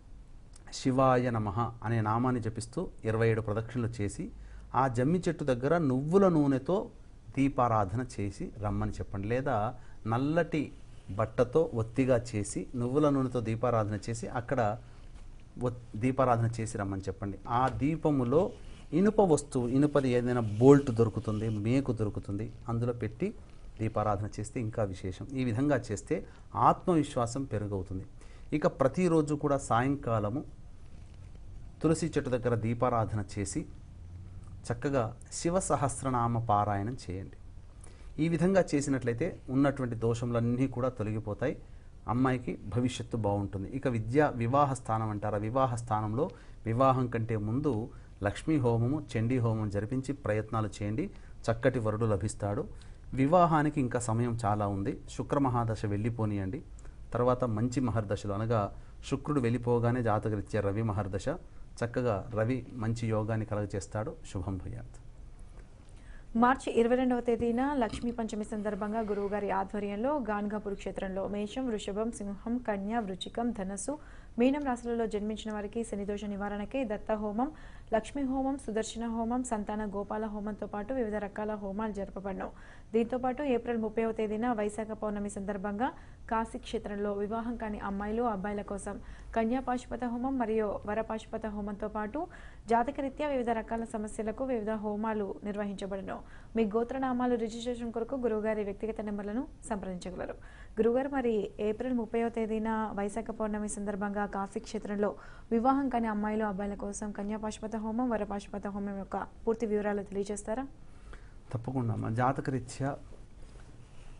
శివాయ నమః అనే నామాన్ని జపిస్తూ 27 ప్రదక్షిణలు చేసి ఆ జమ్మి చెట్టు దగ్గర నువ్వుల నూనెతో దీపారాధన చేసి రమ్మని చెప్పండి. లేదా నల్లటి బట్టతో ఒత్తిగా చేసి నువ్వుల నూనెతో దీపారాధన చేసి అక్కడ దీపారాధన చేసి రమ్మని చెప్పండి. ఆ దీపములో ఇనుప వస్తువు, ఇనుపది ఏదైనా బోల్ట్ దొరుకుతుంది, మేకు దొరుకుతుంది, అందులో పెట్టి దీపారాధన చేస్తే ఇంకా విశేషం. ఈ విధంగా చేస్తే ఆత్మవిశ్వాసం పెరుగవుతుంది. ఇక ప్రతిరోజు కూడా సాయంకాలము తులసి చెట్టు దగ్గర దీపారాధన చేసి చక్కగా శివ సహస్రనామ పారాయణం చేయండి. ఈ విధంగా చేసినట్లయితే ఉన్నటువంటి దోషములన్నీ కూడా తొలగిపోతాయి. అమ్మాయికి భవిష్యత్తు బాగుంటుంది. ఇక వివాహ స్థానం అంటారా, వివాహ స్థానంలో వివాహం కంటే ముందు లక్ష్మీ హోమము, చండీ హోమం జరిపించి ప్రయత్నాలు చేయండి. చక్కటి వరుడు లభిస్తాడు. వివాహానికి ఇంకా సమయం చాలా ఉంది. శుక్ర మహాదశ వెళ్ళిపోనియండి. తర్వాత మంచి మహర్దశలు అనగా శుక్రుడు వెళ్ళిపోగానే జాతకరీత్యా రవి మహర్దశ, చక్కగా రవి మంచి యోగాన్ని కలగజేస్తాడు. శుభం భూయాత్.
మార్చి 22వ తేదీన లక్ష్మీ పంచమి సందర్భంగా గురువుగారి ఆధ్వర్యంలో గాన్గాపూర్ క్షేత్రంలో మేషం, వృషభం, సింహం, కన్య, వృచ్చికం, ధనస్సు, మీనం రాశులలో జన్మించిన వారికి శనిదోష నివారణకై దత్త హోమం, లక్ష్మీ హోమం, సుదర్శన హోమం, సంతాన గోపాల హోమంతో పాటు వివిధ రకాల హోమాలు జరపబడను. దీంతో పాటు ఏప్రిల్ 30వ తేదీన వైశాఖ పౌర్ణమి సందర్భంగా కాశీ క్షేత్రంలో వివాహం కాని అమ్మాయిలు, అబ్బాయిల కోసం కన్యా పాశుపత హోమం మరియు వరపాశుపత హోమంతో పాటు జాతకరీత్యా వివిధ రకాల సమస్యలకు వివిధ హోమాలు నిర్వహించబడను. మీ గోత్రనామాలు రిజిస్ట్రేషన్ కొరకు గురువుగారి వ్యక్తిగత నెంబర్లను సంప్రదించగలరు. గురువుగారు, మరి ఏప్రిల్ 30వ తేదీన వైశాఖ పౌర్ణమి సందర్భంగా కాశీ క్షేత్రంలో వివాహం కాని అమ్మాయిలు, అబ్బాయిల కోసం కన్యా పాశుపత హోమం, వరపాశుపత హోమం యొక్క పూర్తి వివరాలు తెలియజేస్తారా?
తప్పకుండా. జాతకరీత్యా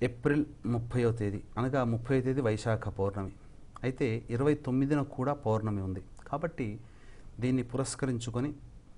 ఏప్రిల్ 30వ తేదీ అనగా 30వ తేదీ వైశాఖ పౌర్ణమి. అయితే 29న కూడా పౌర్ణమి ఉంది. కాబట్టి దీన్ని పురస్కరించుకొని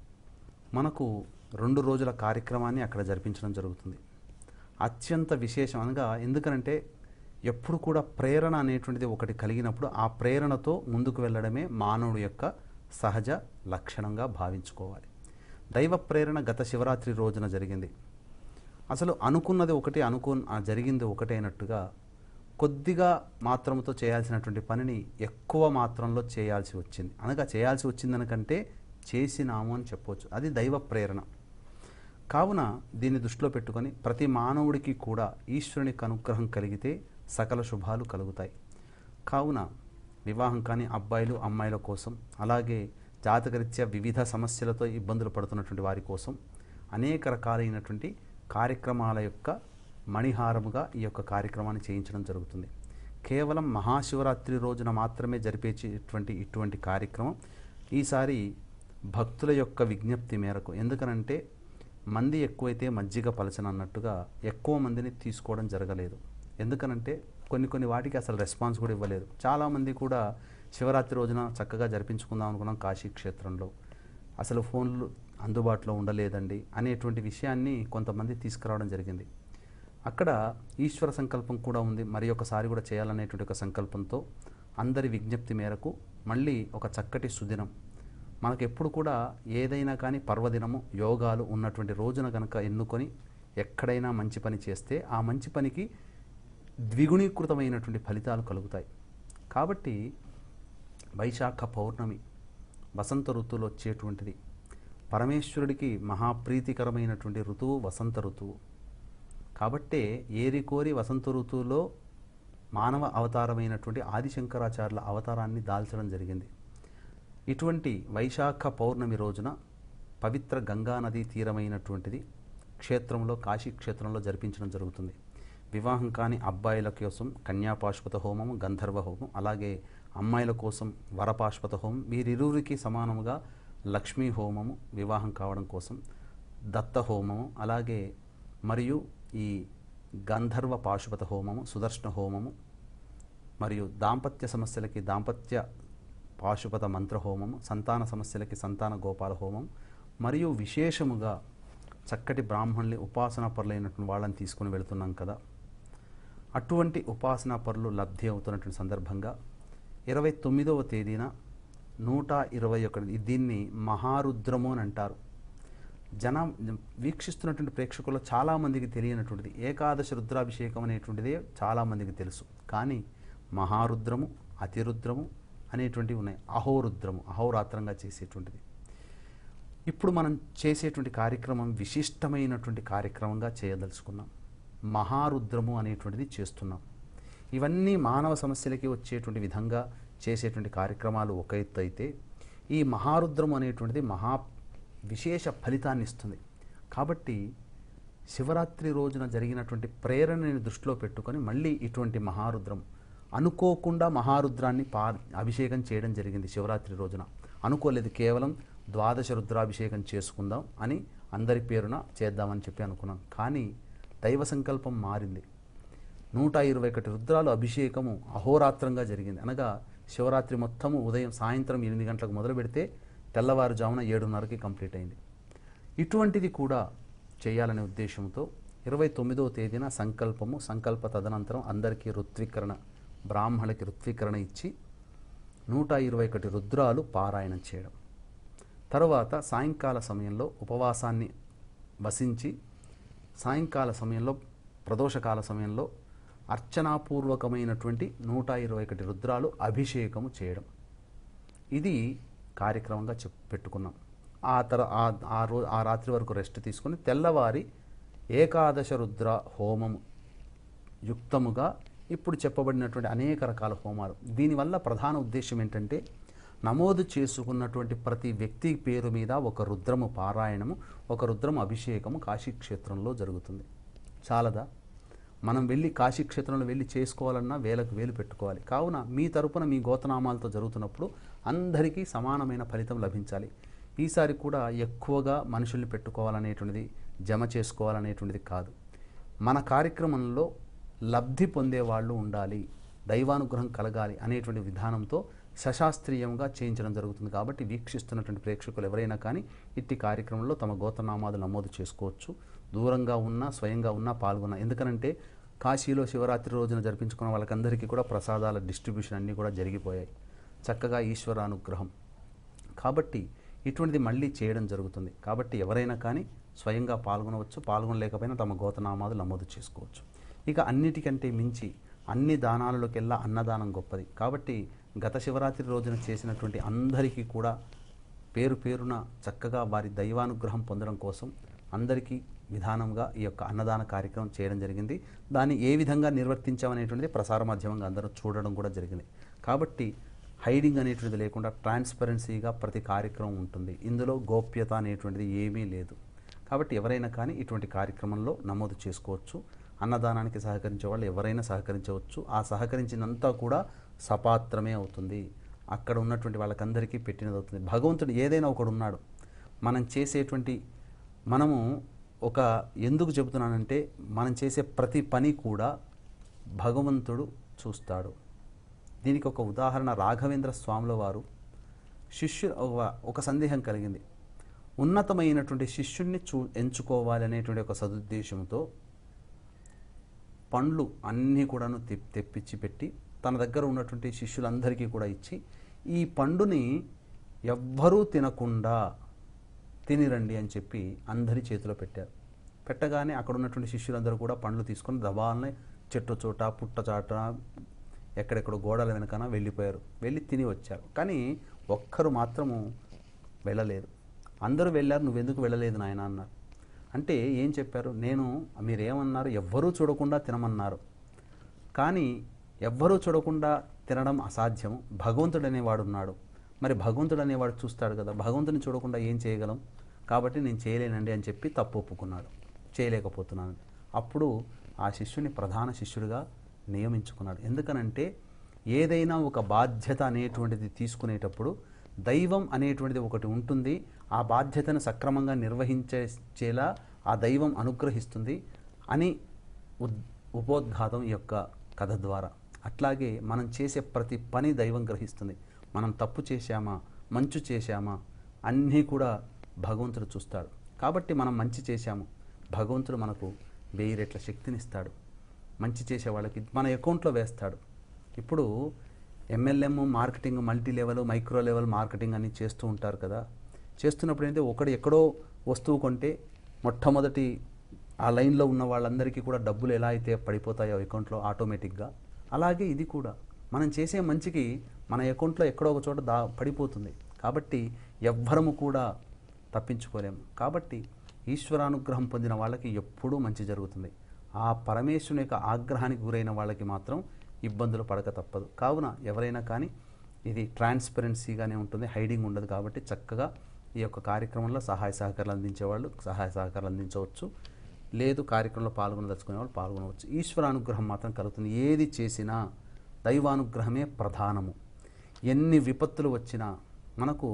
మనకు 2 రోజుల కార్యక్రమాన్ని అక్కడ జరిపించడం జరుగుతుంది. అత్యంత విశేషం అనగా ఎందుకనంటే ఎప్పుడు కూడా ప్రేరణ అనేటువంటిది ఒకటి కలిగినప్పుడు ఆ ప్రేరణతో ముందుకు వెళ్ళడమే మానవుడి యొక్క సహజ లక్షణంగా భావించుకోవాలి. దైవ ప్రేరణ గత శివరాత్రి రోజున జరిగింది. అసలు అనుకున్నది ఒకటి, జరిగింది ఒకటి అయినట్టుగా కొద్దిగా మాత్రంతో చేయాల్సినటువంటి పనిని ఎక్కువ మాత్రంలో చేయాల్సి వచ్చింది. అనగా చేయాల్సి వచ్చిందనకంటే చేసినాము అని చెప్పవచ్చు. అది దైవ ప్రేరణ. కావున దీన్ని దృష్టిలో పెట్టుకొని ప్రతి మానవుడికి కూడా ఈశ్వరునికి అనుగ్రహం కలిగితే సకల శుభాలు కలుగుతాయి. కావున వివాహం కాని అబ్బాయిలు అమ్మాయిల కోసం, అలాగే జాతకరీత్యా వివిధ సమస్యలతో ఇబ్బందులు పడుతున్నటువంటి వారి కోసం అనేక రకాలైనటువంటి కార్యక్రమాల యొక్క మణిహారముగా ఈ యొక్క కార్యక్రమాన్ని చేయించడం జరుగుతుంది. కేవలం మహాశివరాత్రి రోజున మాత్రమే జరిపేటువంటి ఇటువంటి కార్యక్రమం ఈసారి భక్తుల యొక్క విజ్ఞప్తి మేరకు, ఎందుకనంటే మంది ఎక్కువైతే మజ్జిగ పలచనన్నట్టుగా ఎక్కువ మందిని తీసుకోవడం జరగలేదు. ఎందుకనంటే కొన్ని వాటికి అసలు రెస్పాన్స్ కూడా ఇవ్వలేదు. చాలామంది కూడా శివరాత్రి రోజున చక్కగా జరిపించుకుందాం అనుకున్నాం కాశీ క్షేత్రంలో, అసలు ఫోన్లు అందుబాటులో ఉండలేదండి అనేటువంటి విషయాన్ని కొంతమంది తీసుకురావడం జరిగింది. అక్కడ ఈశ్వర సంకల్పం కూడా ఉంది, మరి ఒకసారి కూడా చేయాలనేటువంటి ఒక సంకల్పంతో అందరి విజ్ఞప్తి మేరకు మళ్ళీ ఒక చక్కటి సుదినం, మనకు ఎప్పుడు కూడా ఏదైనా కానీ పర్వదినము యోగాలు ఉన్నటువంటి రోజున కనుక ఎన్నుకొని ఎక్కడైనా మంచి పని చేస్తే ఆ మంచి పనికి ద్విగుణీకృతమైనటువంటి ఫలితాలు కలుగుతాయి. కాబట్టి వైశాఖ పౌర్ణమి వసంత ఋతువులో వచ్చేటువంటిది, పరమేశ్వరుడికి మహాప్రీతికరమైనటువంటి ఋతువు వసంత ఋతువు. కాబట్టే ఏరికోరి వసంత ఋతువులో మానవ అవతారమైనటువంటి ఆదిశంకరాచార్యుల అవతారాన్ని దాల్చడం జరిగింది. ఇటువంటి వైశాఖ పౌర్ణమి రోజున పవిత్ర గంగానదీ తీరమైనటువంటిది క్షేత్రంలో, కాశీ క్షేత్రంలో జరిపించడం జరుగుతుంది. వివాహం కాని అబ్బాయిల కోసం కన్యాపాశుపత హోమం, గంధర్వ హోమం, అలాగే అమ్మాయిల కోసం వరపాశుపత హోమం, వీరిరువురికి సమానముగా లక్ష్మీ హోమము వివాహం కావడం కోసం, దత్త హోమము, అలాగే మరియు ఈ గంధర్వ పాశుపత హోమము, సుదర్శన హోమము, మరియు దాంపత్య సమస్యలకి దాంపత్య పాశుపత మంత్ర హోమము, సంతాన సమస్యలకి సంతాన గోపాల హోమం, మరియు విశేషముగా చక్కటి బ్రాహ్మణుల్ని ఉపాసనా పరులైనటువంటి వాళ్ళని తీసుకుని వెళుతున్నాం కదా, అటువంటి ఉపాసనా పరులు లబ్ధి అవుతున్నటువంటి సందర్భంగా 29వ తేదీన 121, దీన్ని మహారుద్రము అని అంటారు. వీక్షిస్తున్నటువంటి ప్రేక్షకుల్లో చాలామందికి తెలియనటువంటిది ఏకాదశి రుద్రాభిషేకం అనేటువంటిదే చాలామందికి తెలుసు. కానీ మహారుద్రము, అతిరుద్రము అనేటువంటివి ఉన్నాయి. అహోరుద్రము, అహోరాత్రంగా చేసేటువంటిది. ఇప్పుడు మనం చేసేటువంటి కార్యక్రమం విశిష్టమైనటువంటి కార్యక్రమంగా చేయదలుచుకున్నాం. మహారుద్రము అనేటువంటిది చేస్తున్నాం. ఇవన్నీ మానవ సమస్యలకి వచ్చేటువంటి విధంగా చేసేటువంటి కార్యక్రమాలు ఒక ఎత్తు అయితే, ఈ మహారుద్రము అనేటువంటిది విశేష ఫలితాన్ని ఇస్తుంది. కాబట్టి శివరాత్రి రోజున జరిగినటువంటి ప్రేరణని దృష్టిలో పెట్టుకొని మళ్ళీ ఇటువంటి మహారుద్రం, అనుకోకుండా మహారుద్రాన్ని అభిషేకం చేయడం జరిగింది శివరాత్రి రోజున. అనుకోలేదు, కేవలం ద్వాదశ రుద్రాభిషేకం చేసుకుందాం అని అందరి పేరున చేద్దామని చెప్పి అనుకున్నాం. కానీ దైవ సంకల్పం మారింది. 121 రుద్రాలు అభిషేకము అహోరాత్రంగా జరిగింది. అనగా శివరాత్రి మొత్తము సాయంత్రం 8 గంటలకు మొదలు పెడితే తెల్లవారుజామున 7:30కి కంప్లీట్ అయింది. ఇటువంటిది కూడా చేయాలనే ఉద్దేశంతో 29వ తేదీన సంకల్ప తదనంతరం అందరికీ ఋత్వీకరణ, బ్రాహ్మణులకి ఋత్వీకరణ ఇచ్చి 121 రుద్రాలు పారాయణం చేయడం. తరువాత సాయంకాల సమయంలో ఉపవాసాన్ని వసించి సాయంకాల సమయంలో ప్రదోషకాల సమయంలో అర్చనాపూర్వకమైనటువంటి 121 రుద్రాలు అభిషేకము చేయడం. ఇది కార్యక్రమంగా పెట్టుకున్నాం. ఆ రాత్రి వరకు రెస్ట్ తీసుకుని తెల్లవారి ఏకాదశ రుద్ర హోమము యుక్తముగా ఇప్పుడు చెప్పబడినటువంటి అనేక రకాల హోమాలు. దీనివల్ల ప్రధాన ఉద్దేశం ఏంటంటే, నమోదు చేసుకున్నటువంటి ప్రతి వ్యక్తి పేరు మీద ఒక రుద్రము పారాయణము, ఒక రుద్రము అభిషేకము కాశీక్షేత్రంలో జరుగుతుంది. చాలదా? మనం వెళ్ళి కాశీక్షేత్రంలో వెళ్ళి చేసుకోవాలన్నా వేలకు వేలు పెట్టుకోవాలి. కావున మీ తరపున మీ గోతనామాలతో జరుగుతున్నప్పుడు అందరికీ సమానమైన ఫలితం లభించాలి. ఈసారి కూడా ఎక్కువగా మనుషుల్ని పెట్టుకోవాలనేటువంటిది, జమ చేసుకోవాలనేటువంటిది కాదు. మన కార్యక్రమంలో లబ్ధి పొందేవాళ్ళు ఉండాలి, దైవానుగ్రహం కలగాలి అనేటువంటి విధానంతో సశాస్త్రీయంగా చేయించడం జరుగుతుంది. కాబట్టి వీక్షిస్తున్నటువంటి ప్రేక్షకులు ఎవరైనా కానీ ఇట్టి కార్యక్రమంలో తమ గోత్రనామాలు నమోదు చేసుకోవచ్చు. దూరంగా ఉన్నా స్వయంగా ఉన్నా పాల్గొన్నా. ఎందుకనంటే కాశీలో శివరాత్రి రోజున జరిపించుకున్న వాళ్ళకందరికీ కూడా ప్రసాదాల డిస్ట్రిబ్యూషన్ అన్నీ కూడా జరిగిపోయాయి. చక్కగా ఈశ్వరానుగ్రహం. కాబట్టి ఇటువంటిది మళ్ళీ చేయడం జరుగుతుంది. కాబట్టి ఎవరైనా కానీ స్వయంగా పాల్గొనవచ్చు, పాల్గొనలేకపోయినా తమ గోత్రనామాలు నమోదు చేసుకోవచ్చు. ఇక అన్నిటికంటే మించి అన్ని దానాలలోకెల్లా అన్నదానం గొప్పది. కాబట్టి గత శివరాత్రి రోజున చేసినటువంటి అందరికీ కూడా పేరు పేరున చక్కగా వారి దైవానుగ్రహం పొందడం కోసం అందరికీ విధానంగా ఈ యొక్క అన్నదాన కార్యక్రమం చేయడం జరిగింది. దాన్ని ఏ విధంగా నిర్వర్తించామనేటువంటిది ప్రసార మాధ్యమంగా అందరూ చూడడం కూడా జరిగింది. కాబట్టి హైడింగ్ అనేటువంటిది లేకుండా ట్రాన్స్పరెన్సీగా ప్రతి కార్యక్రమం ఉంటుంది. ఇందులో గోప్యత అనేటువంటిది ఏమీ లేదు. కాబట్టి ఎవరైనా కానీ ఇటువంటి కార్యక్రమంలో నమోదు చేసుకోవచ్చు. అన్నదానానికి సహకరించే వాళ్ళు ఎవరైనా సహకరించవచ్చు. ఆ సహకరించినంతా కూడా సపాత్రమే అవుతుంది. అక్కడ ఉన్నటువంటి వాళ్ళకందరికీ పెట్టినది అవుతుంది. భగవంతుడు ఏదైనా ఒకడు ఉన్నాడు. మనం చేసేటువంటి మనము ఒక ఎందుకు చెబుతున్నానంటే మనం చేసే ప్రతి పని కూడా భగవంతుడు చూస్తాడు. దీనికి ఒక ఉదాహరణ రాఘవేంద్ర స్వాముల వారు ఒక సందేహం కలిగింది. ఉన్నతమైనటువంటి శిష్యుణ్ణి ఎంచుకోవాలి అనేటువంటి ఒక సదుద్దేశంతో పండ్లు అన్నీ కూడాను తెప్పించి పెట్టి తన దగ్గర ఉన్నటువంటి శిష్యులందరికీ కూడా ఇచ్చి ఈ పండుని ఎవ్వరూ తినకుండా తినిరండి అని చెప్పి అందరి చేతిలో పెట్టారు. పెట్టగానే అక్కడ ఉన్నటువంటి శిష్యులందరూ కూడా పండ్లు తీసుకొని దబాలని చెట్టు చోట పుట్ట చాట ఎక్కడెక్కడ గోడల వెనకన వెళ్ళిపోయారు. వెళ్ళి తిని వచ్చారు. కానీ ఒక్కరు మాత్రము వెళ్ళలేదు. అందరూ వెళ్ళారు, నువ్వెందుకు వెళ్ళలేదు నాయన అన్నారు. అంటే ఏం చెప్పారు? మీరేమన్నారు? ఎవ్వరూ చూడకుండా తినమన్నారు. కానీ ఎవ్వరూ చూడకుండా తినడం అసాధ్యం. భగవంతుడు అనేవాడు ఉన్నాడు. మరి భగవంతుడు అనేవాడు చూస్తాడు కదా, భగవంతుని చూడకుండా ఏం చేయగలం? కాబట్టి నేను చేయలేనండి అని చెప్పి తప్పు ఒప్పుకున్నాడు. చేయలేకపోతున్నాను. అప్పుడు ఆ శిష్యుని ప్రధాన శిష్యుడిగా నియమించుకున్నాడు. ఎందుకనంటే ఏదైనా ఒక బాధ్యత అనేటువంటిది తీసుకునేటప్పుడు దైవం అనేటువంటిది ఒకటి ఉంటుంది. ఆ బాధ్యతను సక్రమంగా నిర్వహించేలా ఆ దైవం అనుగ్రహిస్తుంది అని ఉపోద్ఘాతం ఈ యొక్క కథ ద్వారా. అట్లాగే మనం చేసే ప్రతి పని దైవం గ్రహిస్తుంది. మనం తప్పు చేశామా, మంచి చేశామా అన్నీ కూడా భగవంతుడు చూస్తాడు. కాబట్టి మనం మంచి చేశాము, భగవంతుడు మనకు 1000 రెట్ల శక్తినిస్తాడు. మంచి చేసే వాళ్ళకి మన అకౌంట్లో వేస్తాడు. ఇప్పుడు MLM marketing, multi level, micro level marketing అని చేస్తూ ఉంటారు కదా. చేస్తున్నప్పుడు ఏంటంటే ఒకడు ఎక్కడో వస్తువు కొంటే మొట్టమొదటి ఆ లైన్లో ఉన్న వాళ్ళందరికీ కూడా డబ్బులు ఎలా అయితే పడిపోతాయో అకౌంట్లో ఆటోమేటిక్గా, అలాగే ఇది కూడా మనం చేసే మంచికి మన అకౌంట్లో ఎక్కడో ఒక చోట పడిపోతుంది. కాబట్టి ఎవ్వరము కూడా తప్పించుకోలేము. కాబట్టి ఈశ్వరానుగ్రహం పొందిన వాళ్ళకి ఎప్పుడూ మంచి జరుగుతుంది. ఆ పరమేశ్వరుని యొక్క ఆగ్రహానికి గురైన వాళ్ళకి మాత్రం ఇబ్బందులు పడక తప్పదు. కావున ఎవరైనా కానీ ఇది ట్రాన్స్పరెన్సీగానే ఉంటుంది, హైడింగ్ ఉండదు. కాబట్టి చక్కగా ఈ యొక్క కార్యక్రమంలో సహాయ సహకారాలు అందించేవాళ్ళు సహాయ సహకారాలు అందించవచ్చు. లేదు కార్యక్రమంలో పాల్గొనదలుచుకునే వాళ్ళు పాల్గొనవచ్చు. ఈశ్వరానుగ్రహం మాత్రం కలుగుతుంది. ఏది చేసినా దైవానుగ్రహమే ప్రధానము. ఎన్ని విపత్తులు వచ్చినా మనకు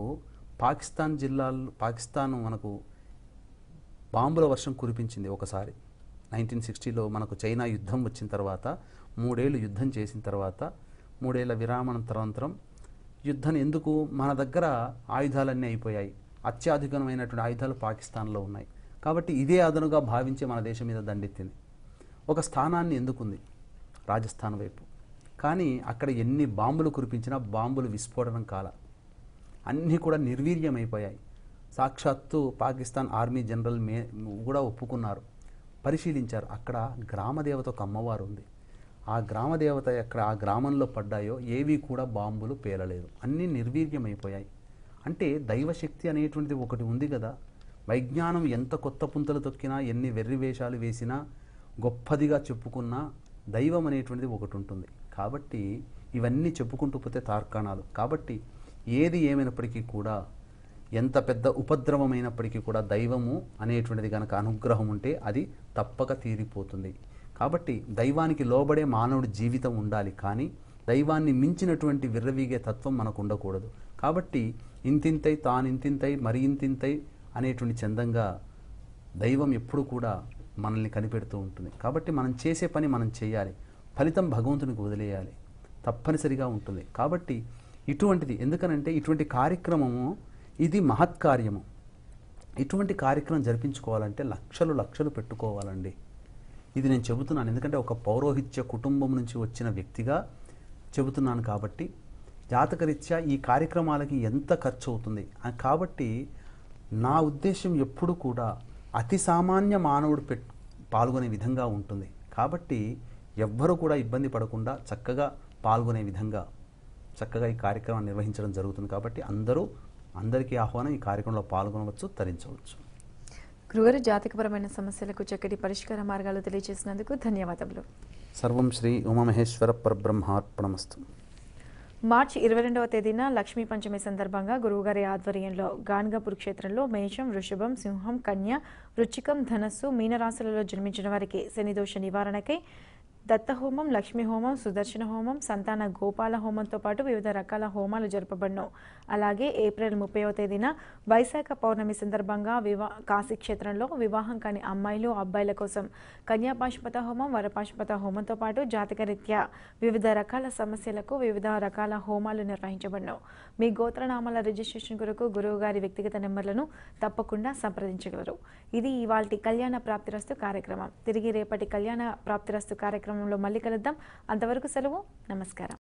పాకిస్తాన్ మనకు బాంబుల వర్షం కురిపించింది ఒకసారి. 1960లో మనకు చైనా యుద్ధం వచ్చిన తర్వాత 3 ఏళ్ళు యుద్ధం చేసిన తర్వాత 3 ఏళ్ల విరామానంతరం యుద్ధం ఎందుకు, మన దగ్గర ఆయుధాలన్నీ అయిపోయాయి. అత్యాధునికమైనటువంటి ఆయుధాలు పాకిస్తాన్లో ఉన్నాయి. కాబట్టి ఇదే అదనుగా భావించి మన దేశం మీద దండెత్తింది. ఒక స్థానాన్ని ఎందుకుంది, రాజస్థాన్ వైపు. కానీ అక్కడ ఎన్ని బాంబులు కురిపించినా బాంబులు విస్ఫోటనం కాల, అన్నీ కూడా నిర్వీర్యమైపోయాయి. సాక్షాత్తు పాకిస్తాన్ ఆర్మీ జనరల్ కూడా ఒప్పుకున్నారు, పరిశీలించారు. అక్కడ గ్రామదేవత ఒక అమ్మవారు ఉంది. ఆ గ్రామదేవత ఎక్కడ ఆ గ్రామంలో పడ్డాయో ఏవి కూడా బాంబులు పేలలేదు, అన్నీ నిర్వీర్యమైపోయాయి. అంటే దైవశక్తి అనేటువంటిది ఒకటి ఉంది కదా. వైజ్ఞానం ఎంత కొత్త పుంతలు తొక్కినా, ఎన్ని వెర్రివేషాలు వేసినా, గొప్పదిగా చెప్పుకున్నా దైవం అనేటువంటిది ఒకటి ఉంటుంది. కాబట్టి ఇవన్నీ చెప్పుకుంటూ పోతే తార్కాణాలు. కాబట్టి ఏది ఏమైనప్పటికీ కూడా, ఎంత పెద్ద ఉపద్రవమైనప్పటికీ కూడా దైవము అనేటువంటిది కనుక అనుగ్రహం ఉంటే అది తప్పక తీరిపోతుంది. కాబట్టి దైవానికి లోబడే మానవుడి జీవితం ఉండాలి. కానీ దైవాన్ని మించినటువంటి విర్రవీగే తత్వం మనకు ఉండకూడదు. కాబట్టి ఇంతింతై తానింతింతై మరి ఇంతింతై అనేటువంటి చందంగా దైవం ఎప్పుడు కూడా మనల్ని కనిపెడుతూ ఉంటుంది. కాబట్టి మనం చేసే పని మనం చేయాలి, ఫలితం భగవంతునికి వదిలేయాలి, తప్పనిసరిగా ఉంటుంది. కాబట్టి ఇటువంటిది ఎందుకనంటే ఇటువంటి కార్యక్రమము ఇది మహత్కార్యము. ఇటువంటి కార్యక్రమం జరిపించుకోవాలంటే లక్షలు పెట్టుకోవాలండి. ఇది నేను చెబుతున్నాను ఎందుకంటే ఒక పౌరోహిత్య కుటుంబం నుంచి వచ్చిన వ్యక్తిగా చెబుతున్నాను. కాబట్టి జాతకరీత్యా ఈ కార్యక్రమాలకి ఎంత ఖర్చు అవుతుంది కాబట్టి నా ఉద్దేశం ఎప్పుడు కూడా అతి సామాన్య మానవుడు పాల్గొనే విధంగా ఉంటుంది. కాబట్టి ఎవ్వరూ కూడా ఇబ్బంది పడకుండా చక్కగా పాల్గొనే విధంగా చక్కగా ఈ కార్యక్రమాన్ని నిర్వహించడం జరుగుతుంది. కాబట్టి అందరికీ ఆహ్వానం, ఈ కార్యక్రమంలో పాల్గొనవచ్చు, తరించవచ్చు.
గురుగారు, జాతకపరమైన సమస్యలకు చక్కటి పరిష్కార మార్గాలు తెలియజేసినందుకు ధన్యవాదములు.
సర్వం శ్రీ ఉమామహేశ్వర పరబ్రహ్మార్పణమస్తు.
మార్చి 22వ తేదీన లక్ష్మీ పంచమి సందర్భంగా గురువుగారి ఆధ్వర్యంలో గాన్గాపూర్ క్షేత్రంలో మేషం, వృషభం, సింహం, కన్య, వృచ్చికం, ధనస్సు, మీనరాశులలో జన్మించిన వారికి శనిదోష నివారణకై దత్తహోమం, లక్ష్మీ హోమం, సుదర్శన హోమం, సంతాన గోపాల హోమంతో పాటు వివిధ రకాల హోమాలు జరపబడ్ను. అలాగే ఏప్రిల్ 30వ తేదీన వైశాఖ పౌర్ణమి సందర్భంగా కాశీ క్షేత్రంలో వివాహం కాని అమ్మాయిలు, అబ్బాయిల కోసం కన్యాపాశుపత హోమం, వరపాశుపత హోమంతో పాటు జాతకరీత్యా వివిధ రకాల సమస్యలకు వివిధ రకాల హోమాలు నిర్వహించబడ్ను. మీ గోత్రనామాల రిజిస్ట్రేషన్ కొరకు గురువుగారి వ్యక్తిగత నెంబర్లను తప్పకుండా సంప్రదించగలరు. ఇది ఇవాల్టి కళ్యాణ ప్రాప్తిరస్తు కార్యక్రమం. తిరిగి రేపటి కళ్యాణ ప్రాప్తిరస్తు కార్యక్రమంలో మళ్ళీ కలుద్దాం. అంతవరకు సెలవు. నమస్కారం.